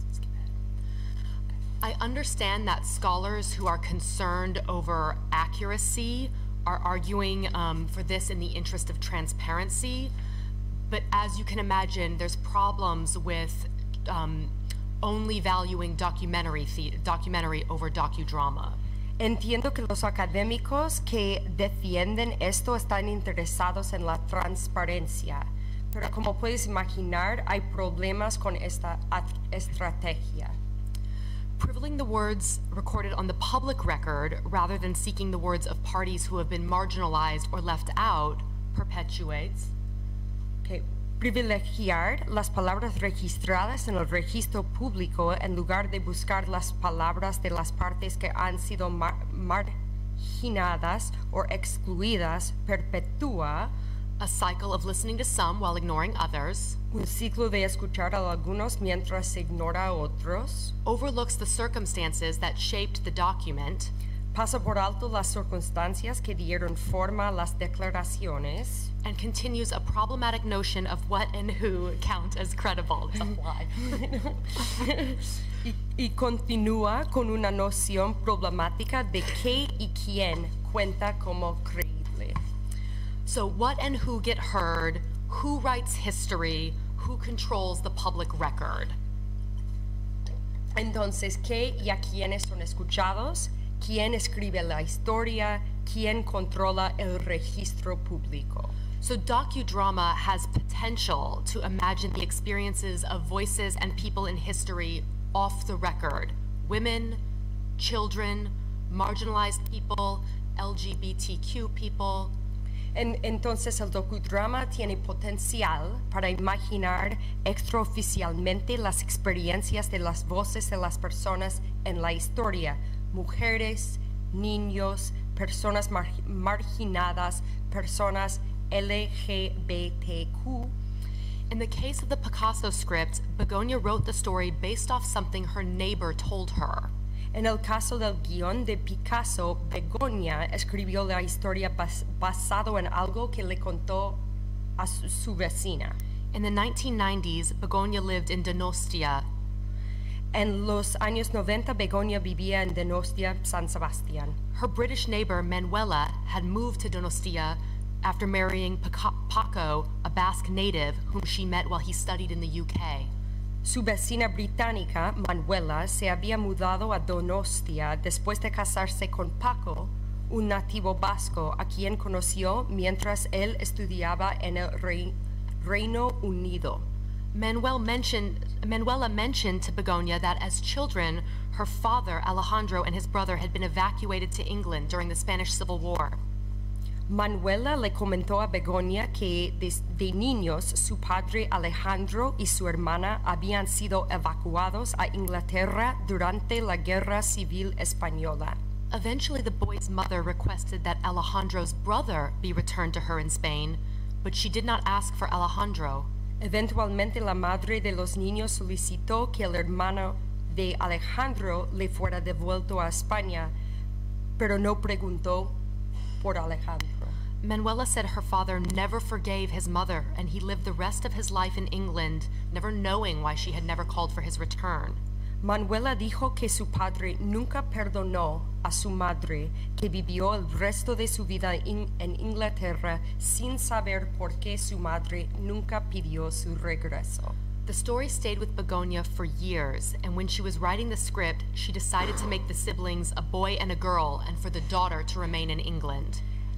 I understand that scholars who are concerned over accuracy are arguing um, for this in the interest of transparency, but as you can imagine, there's problems with um, only valuing documentary, the documentary over docudrama. Entiendo que los académicos que defienden esto están interesados en la transparencia, pero como puedes imaginar, hay problemas con esta estrategia. Privileging the words recorded on the public record rather than seeking the words of parties who have been marginalized or left out perpetuates. Okay. Privilegiar las palabras registradas en el registro público en lugar de buscar las palabras de las partes que han sido mar marginadas o excluidas perpetúa a cycle of listening to some while ignoring others, un ciclo de escuchar a algunos mientras se ignora a otros, overlooks the circumstances that shaped the document, pasa por alto las circunstancias que dieron forma a las declaraciones, and continues a problematic notion of what and who count as credible. It's a lie. y, y continúa con una noción problemática de qué y quién cuenta como creíble. So what and who get heard, who writes history, who controls the public record? Entonces, ¿qué y a quiénes son escuchados? ¿Quién escribe la historia? ¿Quién controla el registro público? So docudrama has potential to imagine the experiences of voices and people in history off the record. Women, children, marginalized people, L G B T Q people. En, entonces el docudrama tiene potencial para imaginar extraoficialmente las experiencias de las voces de las personas en la historia, mujeres, niños, personas mar marginadas, personas L G B T Q. In the case of the Picasso script, Begonia wrote the story based off something her neighbor told her. En el caso del guión de Picasso, Begonia escribió la historia bas basado en algo que le contó a su, su vecina. In the nineteen nineties, Begonia lived in Donostia. En los años noventa, Begonia vivía en Donostia, San Sebastián. Her British neighbor, Manuela, had moved to Donostia after marrying Paco, a Basque native whom she met while he studied in the U K. Su vecina británica, Manuela, se había mudado a Donostia después de casarse con Paco, un nativo vasco a quien conoció mientras él estudiaba en el Rey, Reino Unido. Manuel mentioned, Manuela mentioned to Begonia that as children, her father, Alejandro, and his brother had been evacuated to England during the Spanish Civil War. Manuela le comentó a Begonia que de, de niños su padre Alejandro y su hermana habían sido evacuados a Inglaterra durante la Guerra Civil Española. Eventually, the boy's mother requested that Alejandro's brother be returned to her in Spain, but she did not ask for Alejandro. Eventualmente, la madre de los niños solicitó que el hermano de Alejandro le fuera devuelto a España, pero no preguntó por Alejandro. Manuela said her father never forgave his mother, and he lived the rest of his life in England, never knowing why she had never called for his return. Manuela dijo que su padre nunca perdonó a su madre, que vivió el resto de su vida in, en Inglaterra sin saber por qué su madre nunca pidió su regreso. The story stayed with Begonia for years, and when she was writing the script, she decided to make the siblings a boy and a girl, and for the daughter to remain in England.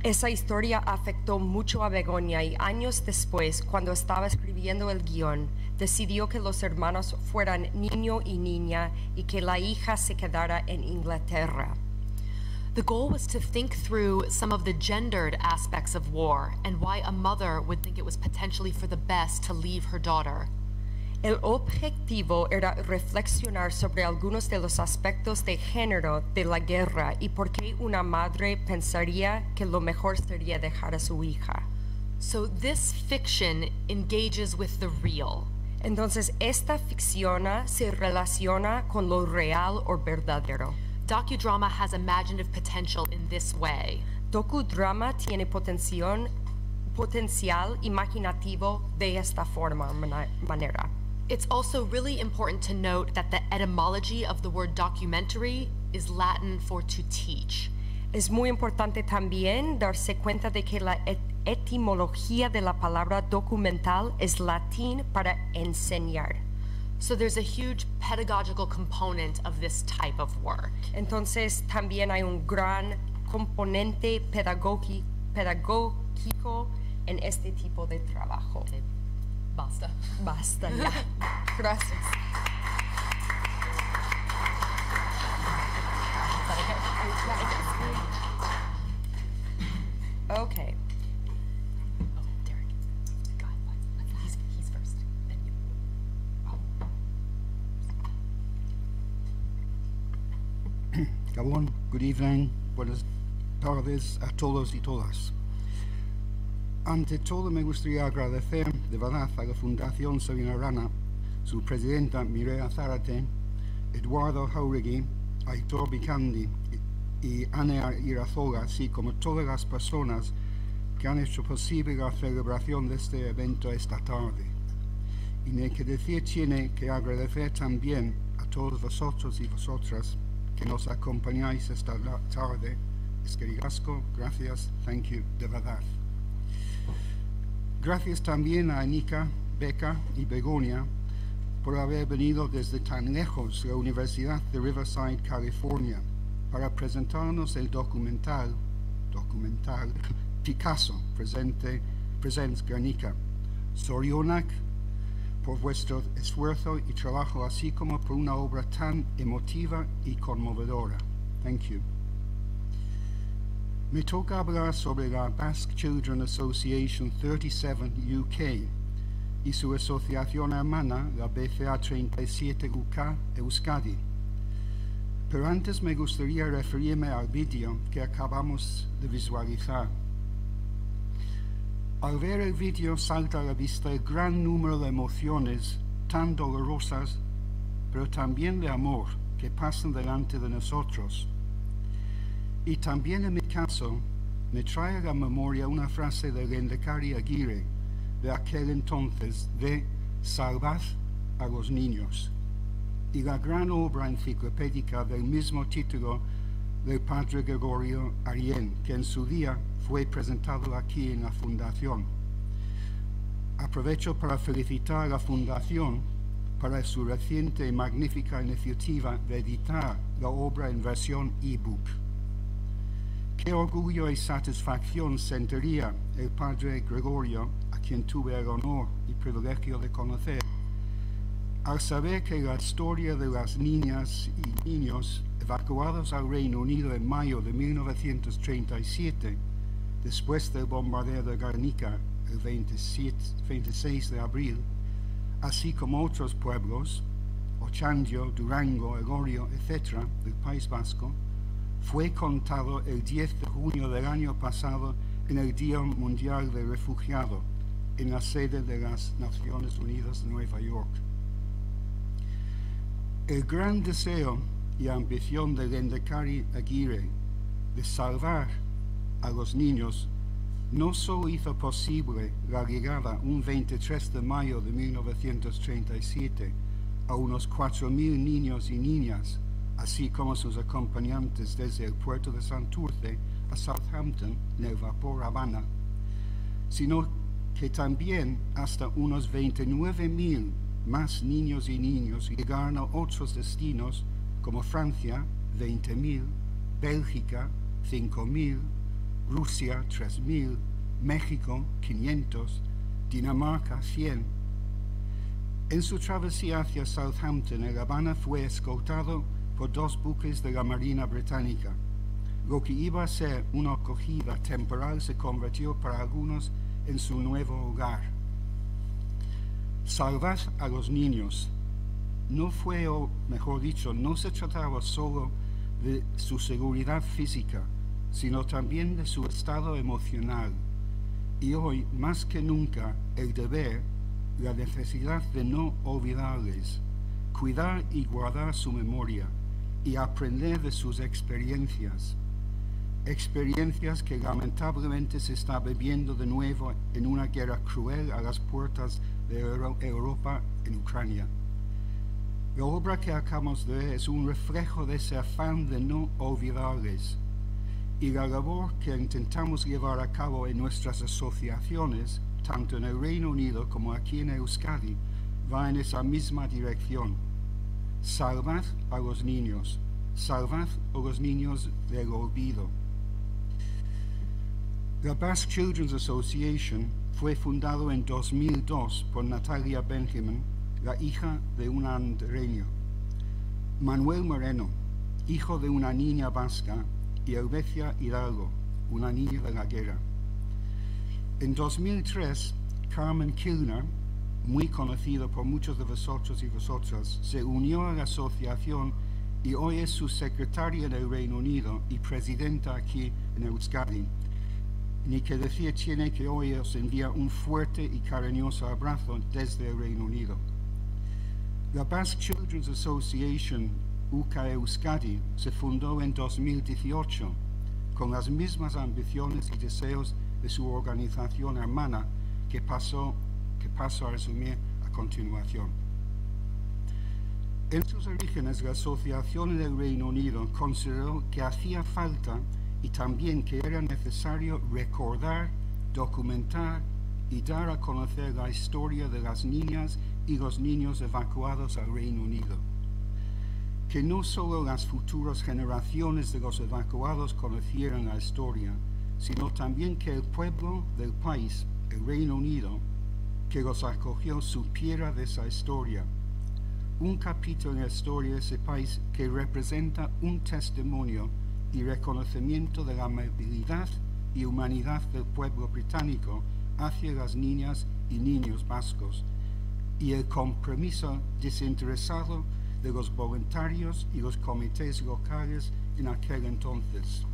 Esa historia afectó mucho a Begoña y años después, cuando estaba escribiendo el guión, decidió que los hermanos fueran niño y niña y que la hija se quedara en Inglaterra. The goal was to think through some of the gendered aspects of war and why a mother would think it was potentially for the best to leave her daughter. El objetivo era reflexionar sobre algunos de los aspectos de género de la guerra y por qué una madre pensaría que lo mejor sería dejar a su hija. So this fiction engages with the real. Entonces esta ficción se relaciona con lo real o verdadero. Docudrama has imaginative potential in this way. Docudrama tiene potencial, potencial imaginativo de esta forma, manera. It's also really important to note that the etymology of the word documentary is Latin for to teach. Es muy importante también darse cuenta de que la et etimología de la palabra documental es latín para enseñar. So there's a huge pedagogical component of this type of work. Entonces también hay un gran componente pedagógico, pedagógico en este tipo de trabajo. Okay. Basta. Basta, ya. Gracias. Okay. Oh, Derek. Go ahead. He's, he's first. Then you. Oh. Gabon, good evening. Buenas tardes a todos y todas. Ante todo, me gustaría agradecer de verdad a la Fundación Sabina Arana, su presidenta Mireia Zárate, Eduardo Jauregui, Aitor Bicandi y Ana Irazoga, así como todas las personas que han hecho posible la celebración de este evento esta tarde. Y ni que decir tiene que agradecer también a todos vosotros y vosotras que nos acompañáis esta tarde. Es que ricasco, gracias, thank you, de verdad. Gracias también a Anika, Becca y Begoña por haber venido desde tan lejos de la Universidad de Riverside, California, para presentarnos el documental, documental Picasso, presente, Presents Guernica. Zorionak, por vuestro esfuerzo y trabajo, así como por una obra tan emotiva y conmovedora. Thank you. Me toca hablar sobre la Basque Children Association treinta y siete U K y su asociación hermana, la B C A treinta y siete U K Euskadi. Pero antes me gustaría referirme al vídeo que acabamos de visualizar. Al ver el vídeo salta a la vista el gran número de emociones tan dolorosas, pero también de amor, que pasan delante de nosotros. Y también en mi caso, me trae a la memoria una frase de Lehendakari Aguirre, de aquel entonces, de salvad a los niños, y la gran obra enciclopédica del mismo título del padre Gregorio Arién, que en su día fue presentado aquí en la Fundación. Aprovecho para felicitar a la Fundación para su reciente y magnífica iniciativa de editar la obra en versión e-book. Qué orgullo y satisfacción sentiría el padre Gregorio, a quien tuve el honor y privilegio de conocer, al saber que la historia de las niñas y niños evacuados al Reino Unido en mayo de mil novecientos treinta y siete, después del bombardeo de Guernica el veintiséis de abril, así como otros pueblos, Ochandio, Durango, Egorio, etcétera, del País Vasco, fue contado el diez de junio del año pasado en el Día Mundial del Refugiado, en la sede de las Naciones Unidas de Nueva York. El gran deseo y ambición de Lehendakari Aguirre de salvar a los niños no solo hizo posible la llegada un veintitrés de mayo de mil novecientos treinta y siete a unos cuatro mil niños y niñas, así como sus acompañantes desde el puerto de Santurce a Southampton en el vapor Habana, sino que también hasta unos veintinueve mil más niños y niños llegaron a otros destinos como Francia, veinte mil, Bélgica, cinco mil, Rusia tres mil, México quinientos, Dinamarca cien. En su travesía hacia Southampton, el Habana fue escoltado por dos buques de la Marina Británica. Lo que iba a ser una acogida temporal se convirtió para algunos en su nuevo hogar. Salvad a los niños. No fue, o mejor dicho, no se trataba solo de su seguridad física, sino también de su estado emocional. Y hoy, más que nunca, el deber, la necesidad de no olvidarles, cuidar y guardar su memoria y aprender de sus experiencias. Experiencias que lamentablemente se está viviendo de nuevo en una guerra cruel a las puertas de Euro- Europa en Ucrania. La obra que acabamos de ver es un reflejo de ese afán de no olvidarles, y la labor que intentamos llevar a cabo en nuestras asociaciones, tanto en el Reino Unido como aquí en Euskadi, va en esa misma dirección. Salvad a los niños, salvad a los niños del olvido. La Basque Children's Association fue fundado en dos mil dos por Natalia Benjamin, la hija de un andreño, Manuel Moreno, hijo de una niña vasca, y Helvecia Hidalgo, una niña de la guerra. En dos mil tres, Carmen Kilner, muy conocido por muchos de vosotros y vosotras, se unió a la asociación y hoy es su secretaria en el Reino Unido y presidenta aquí en Euskadi. Ni que decir tiene que hoy os envía un fuerte y cariñoso abrazo desde el Reino Unido. La Basque Children's Association U C A Euskadi se fundó en dos mil dieciocho con las mismas ambiciones y deseos de su organización hermana que, pasó, que paso a resumir a continuación. En sus orígenes, la asociación en el Reino Unido consideró que hacía falta y también que era necesario recordar, documentar y dar a conocer la historia de las niñas y los niños evacuados al Reino Unido. Que no solo las futuras generaciones de los evacuados conocieran la historia, sino también que el pueblo del país, el Reino Unido, que los acogió, supiera de esa historia. Un capítulo en la historia de ese país que representa un testimonio y reconocimiento de la amabilidad y humanidad del pueblo británico hacia las niñas y niños vascos, y el compromiso desinteresado de los voluntarios y los comités locales en aquel entonces.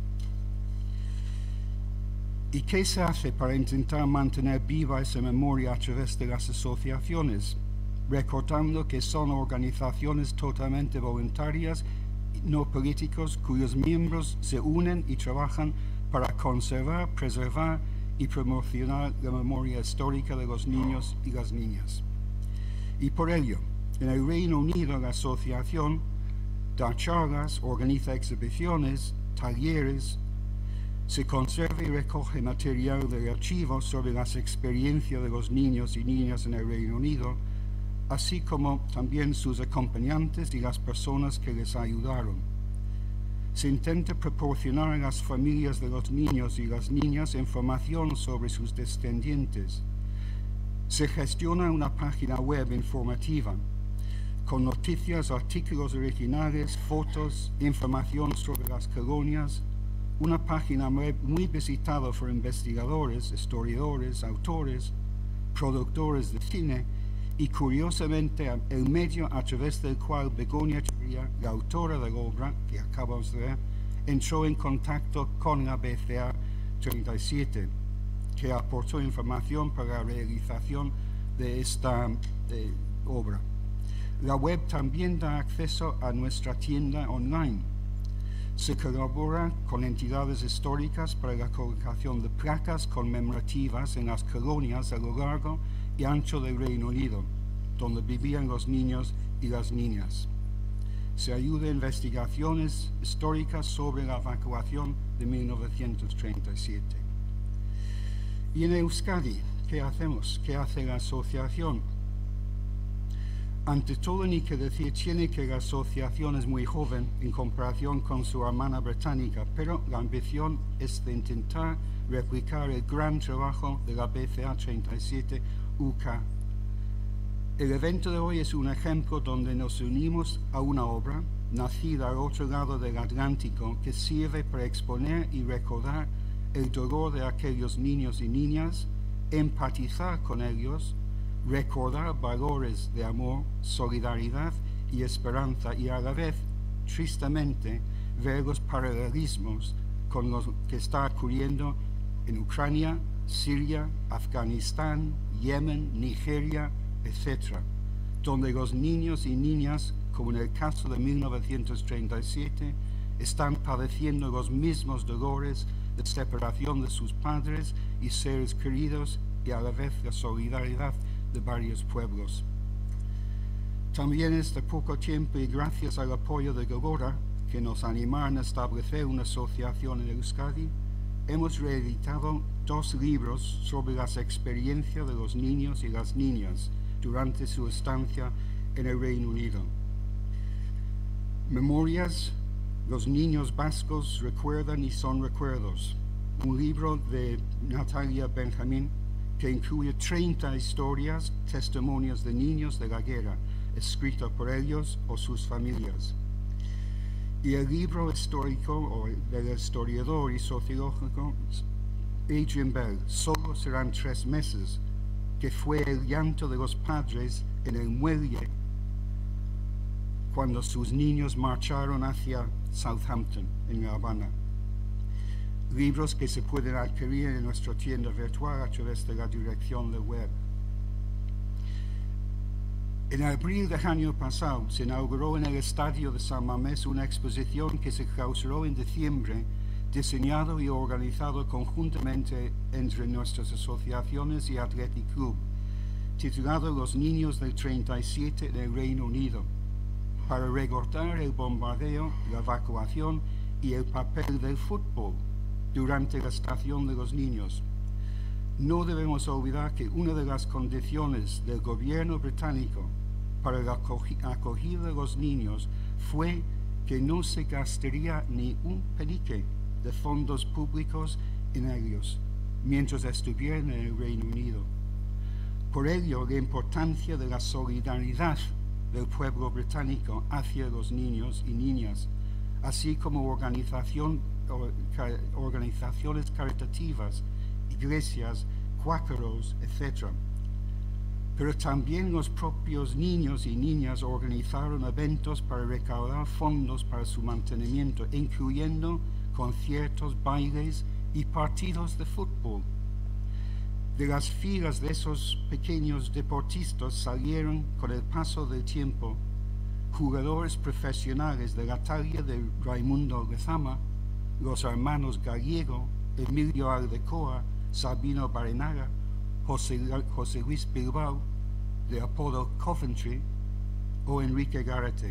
¿Y qué se hace para intentar mantener viva esa memoria a través de las asociaciones? Recordando que son organizaciones totalmente voluntarias, no políticos, cuyos miembros se unen y trabajan para conservar, preservar y promocionar la memoria histórica de los niños y las niñas. Y por ello, en el Reino Unido, la asociación da charlas, organiza exhibiciones, talleres, se conserva y recoge material de archivo sobre las experiencias de los niños y niñas en el Reino Unido, así como también sus acompañantes y las personas que les ayudaron. Se intenta proporcionar a las familias de los niños y las niñas información sobre sus descendientes. Se gestiona una página web informativa con noticias, artículos originales, fotos, información sobre las colonias, una página web muy visitada por investigadores, historiadores, autores, productores de cine y, curiosamente, el medio a través del cual Begoña Echeverría, la autora de la obra que acabamos de ver, entró en contacto con la B C A treinta y siete, que aportó información para la realización de esta eh, obra. La web también da acceso a nuestra tienda online. Se colabora con entidades históricas para la colocación de placas conmemorativas en las colonias a lo largo y ancho del Reino Unido, donde vivían los niños y las niñas. Se ayuda a investigaciones históricas sobre la evacuación de mil novecientos treinta y siete. Y en Euskadi, ¿qué hacemos? ¿Qué hace la asociación? Ante todo, ni que decir tiene que la asociación es muy joven en comparación con su hermana británica, pero la ambición es de intentar replicar el gran trabajo de la B C A treinta y siete U K. El evento de hoy es un ejemplo donde nos unimos a una obra nacida al otro lado del Atlántico que sirve para exponer y recordar el dolor de aquellos niños y niñas, empatizar con ellos, recordar valores de amor, solidaridad y esperanza y a la vez, tristemente, ver los paralelismos con lo que está ocurriendo en Ucrania, Siria, Afganistán, Yemen, Nigeria, etcétera, donde los niños y niñas, como en el caso de mil novecientos treinta y siete, están padeciendo los mismos dolores de separación de sus padres y seres queridos y a la vez la solidaridad de varios pueblos. También este poco tiempo y gracias al apoyo de Gogora, que nos animaron a establecer una asociación en Euskadi, hemos reeditado dos libros sobre las experiencias de los niños y las niñas durante su estancia en el Reino Unido. Memorias, los niños vascos recuerdan y son recuerdos, un libro de Natalia Benjamín que incluye treinta historias, testimonios de niños de la guerra, escritos por ellos o sus familias. Y el libro histórico o del historiador y sociólogo Adrian Bell, Solo serán tres meses, que fue el llanto de los padres en el muelle cuando sus niños marcharon hacia Southampton, en La Habana. Libros que se pueden adquirir en nuestra tienda virtual a través de la dirección de web. En abril del año pasado se inauguró en el Estadio de San Mamés una exposición que se clausuró en diciembre, diseñado y organizado conjuntamente entre nuestras asociaciones y Athletic Club, titulado Los niños del treinta y siete en el Reino Unido, para recordar el bombardeo, la evacuación y el papel del fútbol durante la estación de los niños. No debemos olvidar que una de las condiciones del gobierno británico para la acogida de los niños fue que no se gastaría ni un penique de fondos públicos en ellos mientras estuvieran en el Reino Unido. Por ello, la importancia de la solidaridad del pueblo británico hacia los niños y niñas, así como organización, or, organizaciones caritativas, iglesias, cuáqueros, etcétera. Pero también los propios niños y niñas organizaron eventos para recaudar fondos para su mantenimiento, incluyendo conciertos, bailes y partidos de fútbol. De las filas de esos pequeños deportistas salieron, con el paso del tiempo, jugadores profesionales de la talla de Raimundo Lezama, los hermanos Gallego, Emilio Aldecoa, Sabino Barrenaga, José, José Luis Bilbao, de apodo Coventry, o Enrique Garate.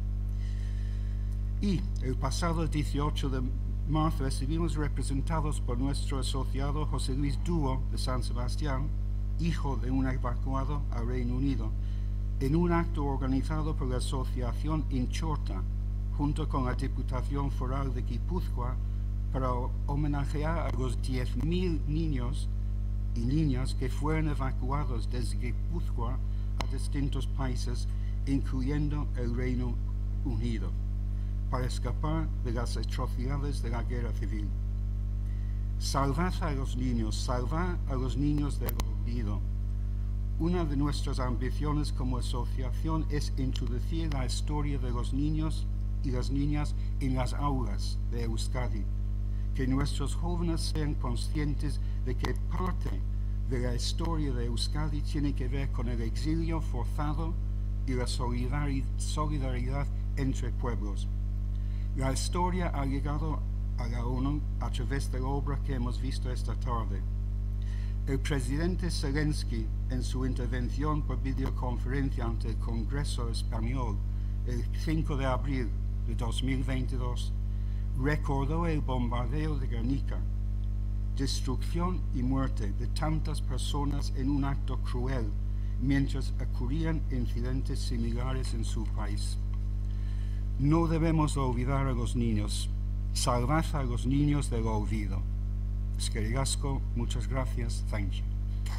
Y el pasado dieciocho de marzo estuvimos representados por nuestro asociado José Luis Dúo de San Sebastián, hijo de un evacuado al Reino Unido, en un acto organizado por la Asociación Inchorta, junto con la Diputación Foral de Guipúzcoa, para homenajear a los diez mil niños y niñas que fueron evacuados desde Guipúzcoa a distintos países, incluyendo el Reino Unido, para escapar de las atrocidades de la guerra civil. Salvad a los niños, salvad a los niños del olvido. Una de nuestras ambiciones como asociación es introducir la historia de los niños y las niñas en las aulas de Euskadi, que nuestros jóvenes sean conscientes de que parte de la historia de Euskadi tiene que ver con el exilio forzado y la solidaridad entre pueblos. La historia ha llegado a la ONU a través de la obra que hemos visto esta tarde. El presidente Zelensky, en su intervención por videoconferencia ante el Congreso Español el cinco de abril de dos mil veintidós, recordó el bombardeo de Guernica, destrucción y muerte de tantas personas en un acto cruel mientras ocurrían incidentes similares en su país. No debemos olvidar a los niños. Salvad a los niños del olvido. Eskerrik asko, muchas gracias. Thank you.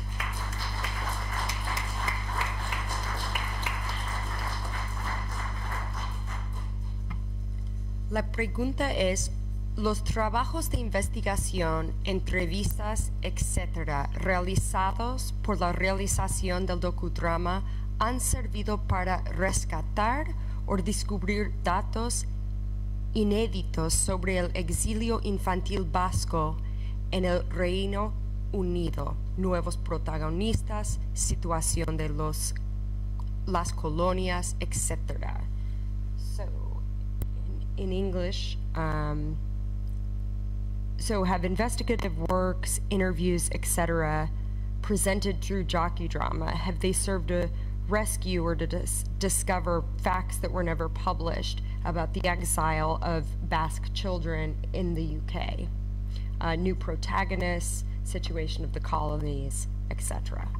La pregunta es, los trabajos de investigación, entrevistas, etcétera, realizados por la realización del docudrama han servido para rescatar o descubrir datos inéditos sobre el exilio infantil vasco en el Reino Unido, nuevos protagonistas, situación de los, las colonias, etcétera. So, in, in English, um, so have investigative works, interviews, et cetera, presented through docudrama, have they served to rescue or to dis discover facts that were never published about the exile of Basque children in the U K? Uh, new protagonists, situation of the colonies, et cetera.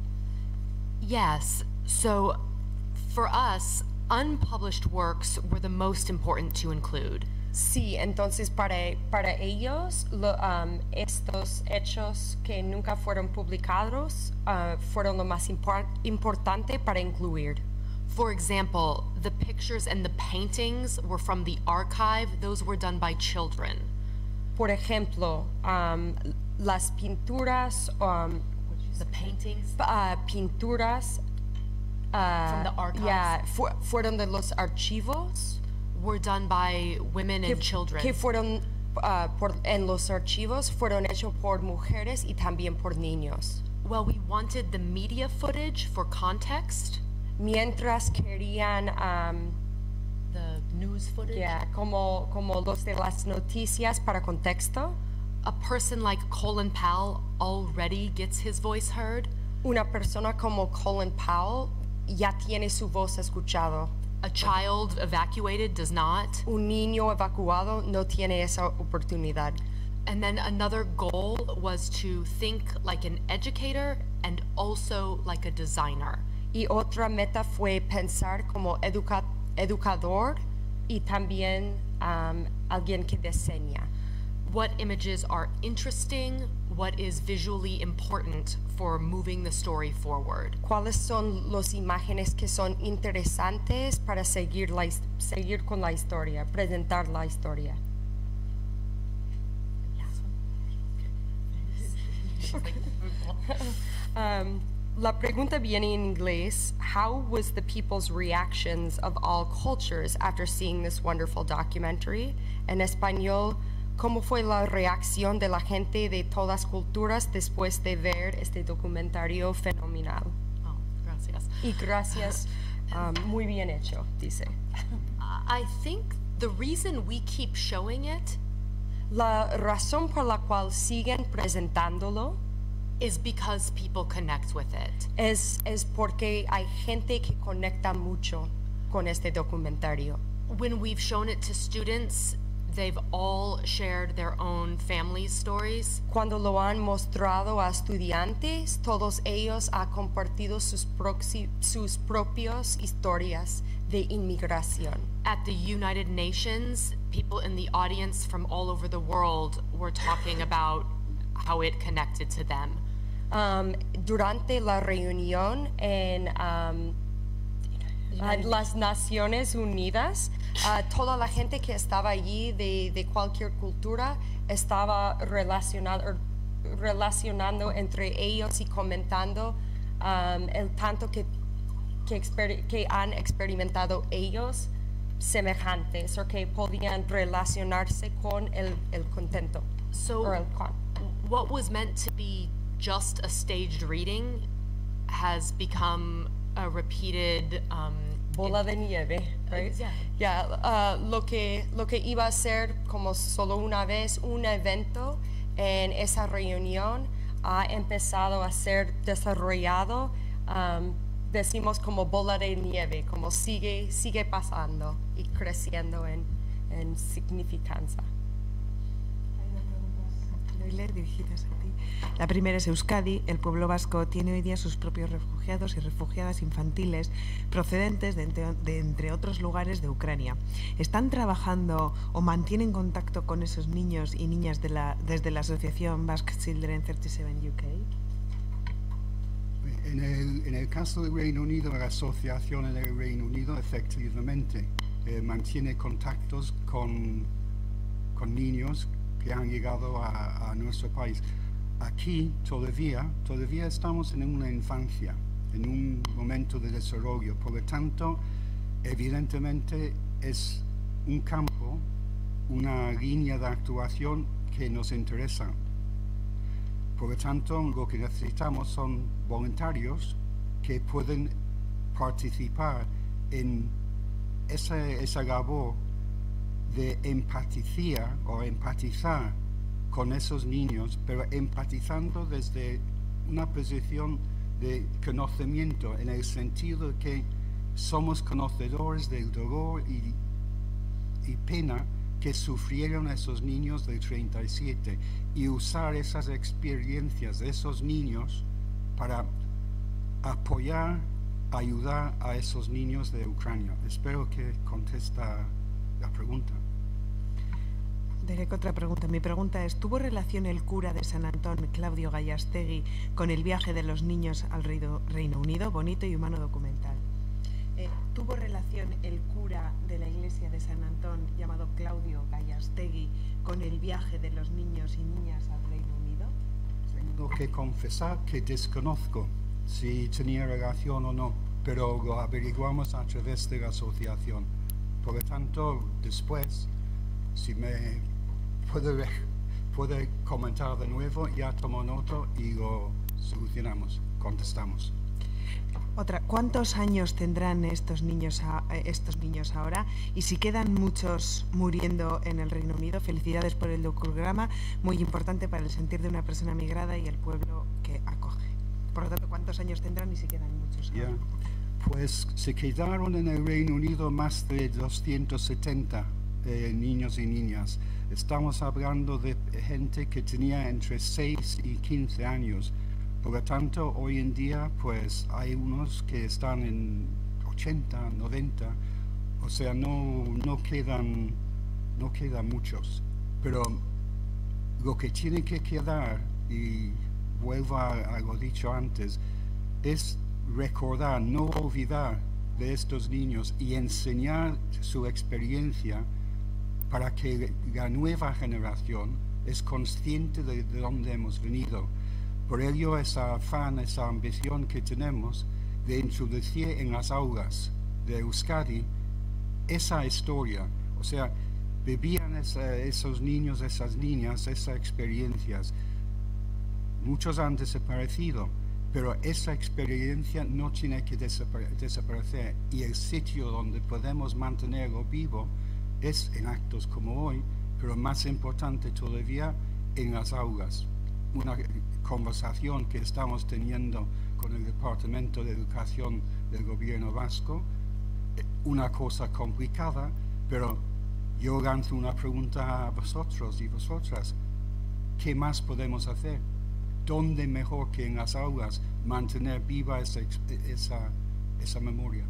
Yes, so for us, unpublished works were the most important to include. Sí, entonces para, para ellos lo, um, estos hechos que nunca fueron publicados uh, fueron lo más import importante para incluir. For example, the pictures and the paintings were from the archive. Those were done by children. Por ejemplo, um, las pinturas, um, the paintings, uh, pinturas uh, from the archives. Yeah, fu fueron de los archivos. Were done by women que, and children. Que fueron uh, por, en los archivos fueron hechos por mujeres y también por niños. Well, we wanted the media footage for context. Mientras querían um, the news footage. Yeah, como como los de las noticias para contexto. A person like Colin Powell already gets his voice heard. Una persona como Colin Powell ya tiene su voz escuchado. A child evacuated does not. Un niño evacuado no tiene esa oportunidad. And then another goal was to think like an educator and also like a designer. Y otra meta fue pensar como educa educador y también um, alguien que diseña. What images are interesting, what is visually important for moving the story forward. ¿Cuáles son las imágenes que son interesantes para seguir, la, seguir con la historia, presentar la historia? um, la pregunta viene en inglés. How was the people's reactions of all cultures after seeing this wonderful documentary? En español, ¿cómo fue la reacción de la gente de todas culturas después de ver este documentario fenomenal? Oh, gracias. Y gracias, um, muy bien hecho, dice. I think the reason we keep showing it, la razón por la cual siguen presentándolo, is because people connect with it. Es, es porque hay gente que conecta mucho con este documentario. When we've shown it to students, they've all shared their own family stories. Cuando lo han mostrado a estudiantes, todos ellos han compartido sus, sus propias historias de inmigración. At the United Nations, people in the audience from all over the world were talking about how it connected to them. Um, durante la reunión en um, las Naciones Unidas, uh, toda la gente que estaba allí de, de cualquier cultura estaba relacionado, relacionando entre ellos y comentando um, el tanto que, que, exper que han experimentado ellos semejantes o que podían relacionarse con el, el contento. So or el con. What was meant to be just a staged reading has become a repeated um, bola de nieve, right? Yeah. Yeah, uh, lo que lo que iba a ser como solo una vez un evento en esa reunión ha empezado a ser desarrollado, um, decimos como bola de nieve, como sigue sigue pasando y creciendo en en significancia. leer dirigidas a ti. La primera es Euskadi. El pueblo vasco tiene hoy día sus propios refugiados y refugiadas infantiles procedentes de entre, de entre otros lugares de Ucrania. ¿Están trabajando o mantienen contacto con esos niños y niñas de la, desde la asociación Basque Children treinta y siete U K? En el, en el caso del Reino Unido, la asociación en el Reino Unido efectivamente eh, mantiene contactos con, con niños que han llegado a, a nuestro país. Aquí todavía, todavía estamos en una infancia, en un momento de desarrollo. Por lo tanto, evidentemente es un campo, una línea de actuación que nos interesa. Por lo tanto, lo que necesitamos son voluntarios que pueden participar en esa, esa labor de empatizar o empatizar con esos niños, pero empatizando desde una posición de conocimiento, en el sentido de que somos conocedores del dolor y, y pena que sufrieron esos niños del treinta y siete, y usar esas experiencias de esos niños para apoyar, ayudar a esos niños de Ucrania. Espero que contesta la pregunta. Derek, otra pregunta. Mi pregunta es, ¿tuvo relación el cura de San Antón, Claudio Gallastegui, con el viaje de los niños al Reino, Reino Unido? Bonito y humano documental. Eh, ¿Tuvo relación el cura de la iglesia de San Antón, llamado Claudio Gallastegui, con el viaje de los niños y niñas al Reino Unido? Tengo que confesar que desconozco si tenía relación o no, pero lo averiguamos a través de la asociación. Por lo tanto, después, si me puede, puede comentar de nuevo, ya tomo nota y lo solucionamos, contestamos. Otra, ¿cuántos años tendrán estos niños, a, estos niños ahora? Y si quedan muchos muriendo en el Reino Unido, felicidades por el docudrama, muy importante para el sentir de una persona migrada y el pueblo que acoge. Por lo tanto, ¿cuántos años tendrán y si quedan muchos ahora? Yeah. Pues se quedaron en el Reino Unido más de doscientos setenta eh, niños y niñas. Estamos hablando de gente que tenía entre seis y quince años. Por lo tanto, hoy en día, pues hay unos que están en ochenta, noventa, o sea, no, no, quedan, no quedan muchos. Pero lo que tiene que quedar, y vuelvo a, a lo dicho antes, es recordar, no olvidar de estos niños y enseñar su experiencia para que la nueva generación es consciente de, de dónde hemos venido. Por ello, esa afán, esa ambición que tenemos de introducir en las aulas de Euskadi esa historia, o sea, vivían esa, esos niños, esas niñas, esas experiencias. Muchos han desaparecido, pero esa experiencia no tiene que desapare- desaparecer, y el sitio donde podemos mantenerlo vivo es en actos como hoy, pero más importante todavía en las aulas. Una conversación que estamos teniendo con el Departamento de Educación del Gobierno vasco, una cosa complicada, pero yo lanzo una pregunta a vosotros y vosotras. ¿Qué más podemos hacer? ¿Dónde mejor que en las aulas mantener viva esa, esa, esa memoria?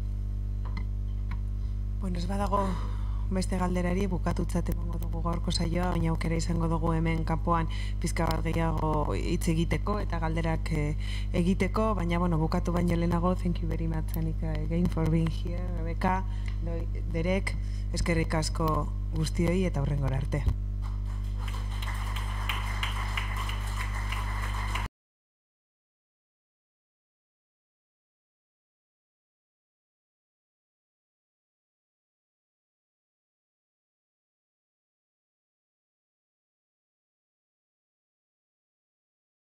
Bueno, ez badago beste galderari bukatutzat emango dugu gaurko saioa, baina aukera izango dugu hemen kanpoan pizka bat gehiago hitz egiteko eta galderak eh, egiteko, baina bueno, bukatu baino lehenago, thank you very much, Anika, again for being here, Rebeka, Derek, eskerrik asko guztioi eta hurrengora arte.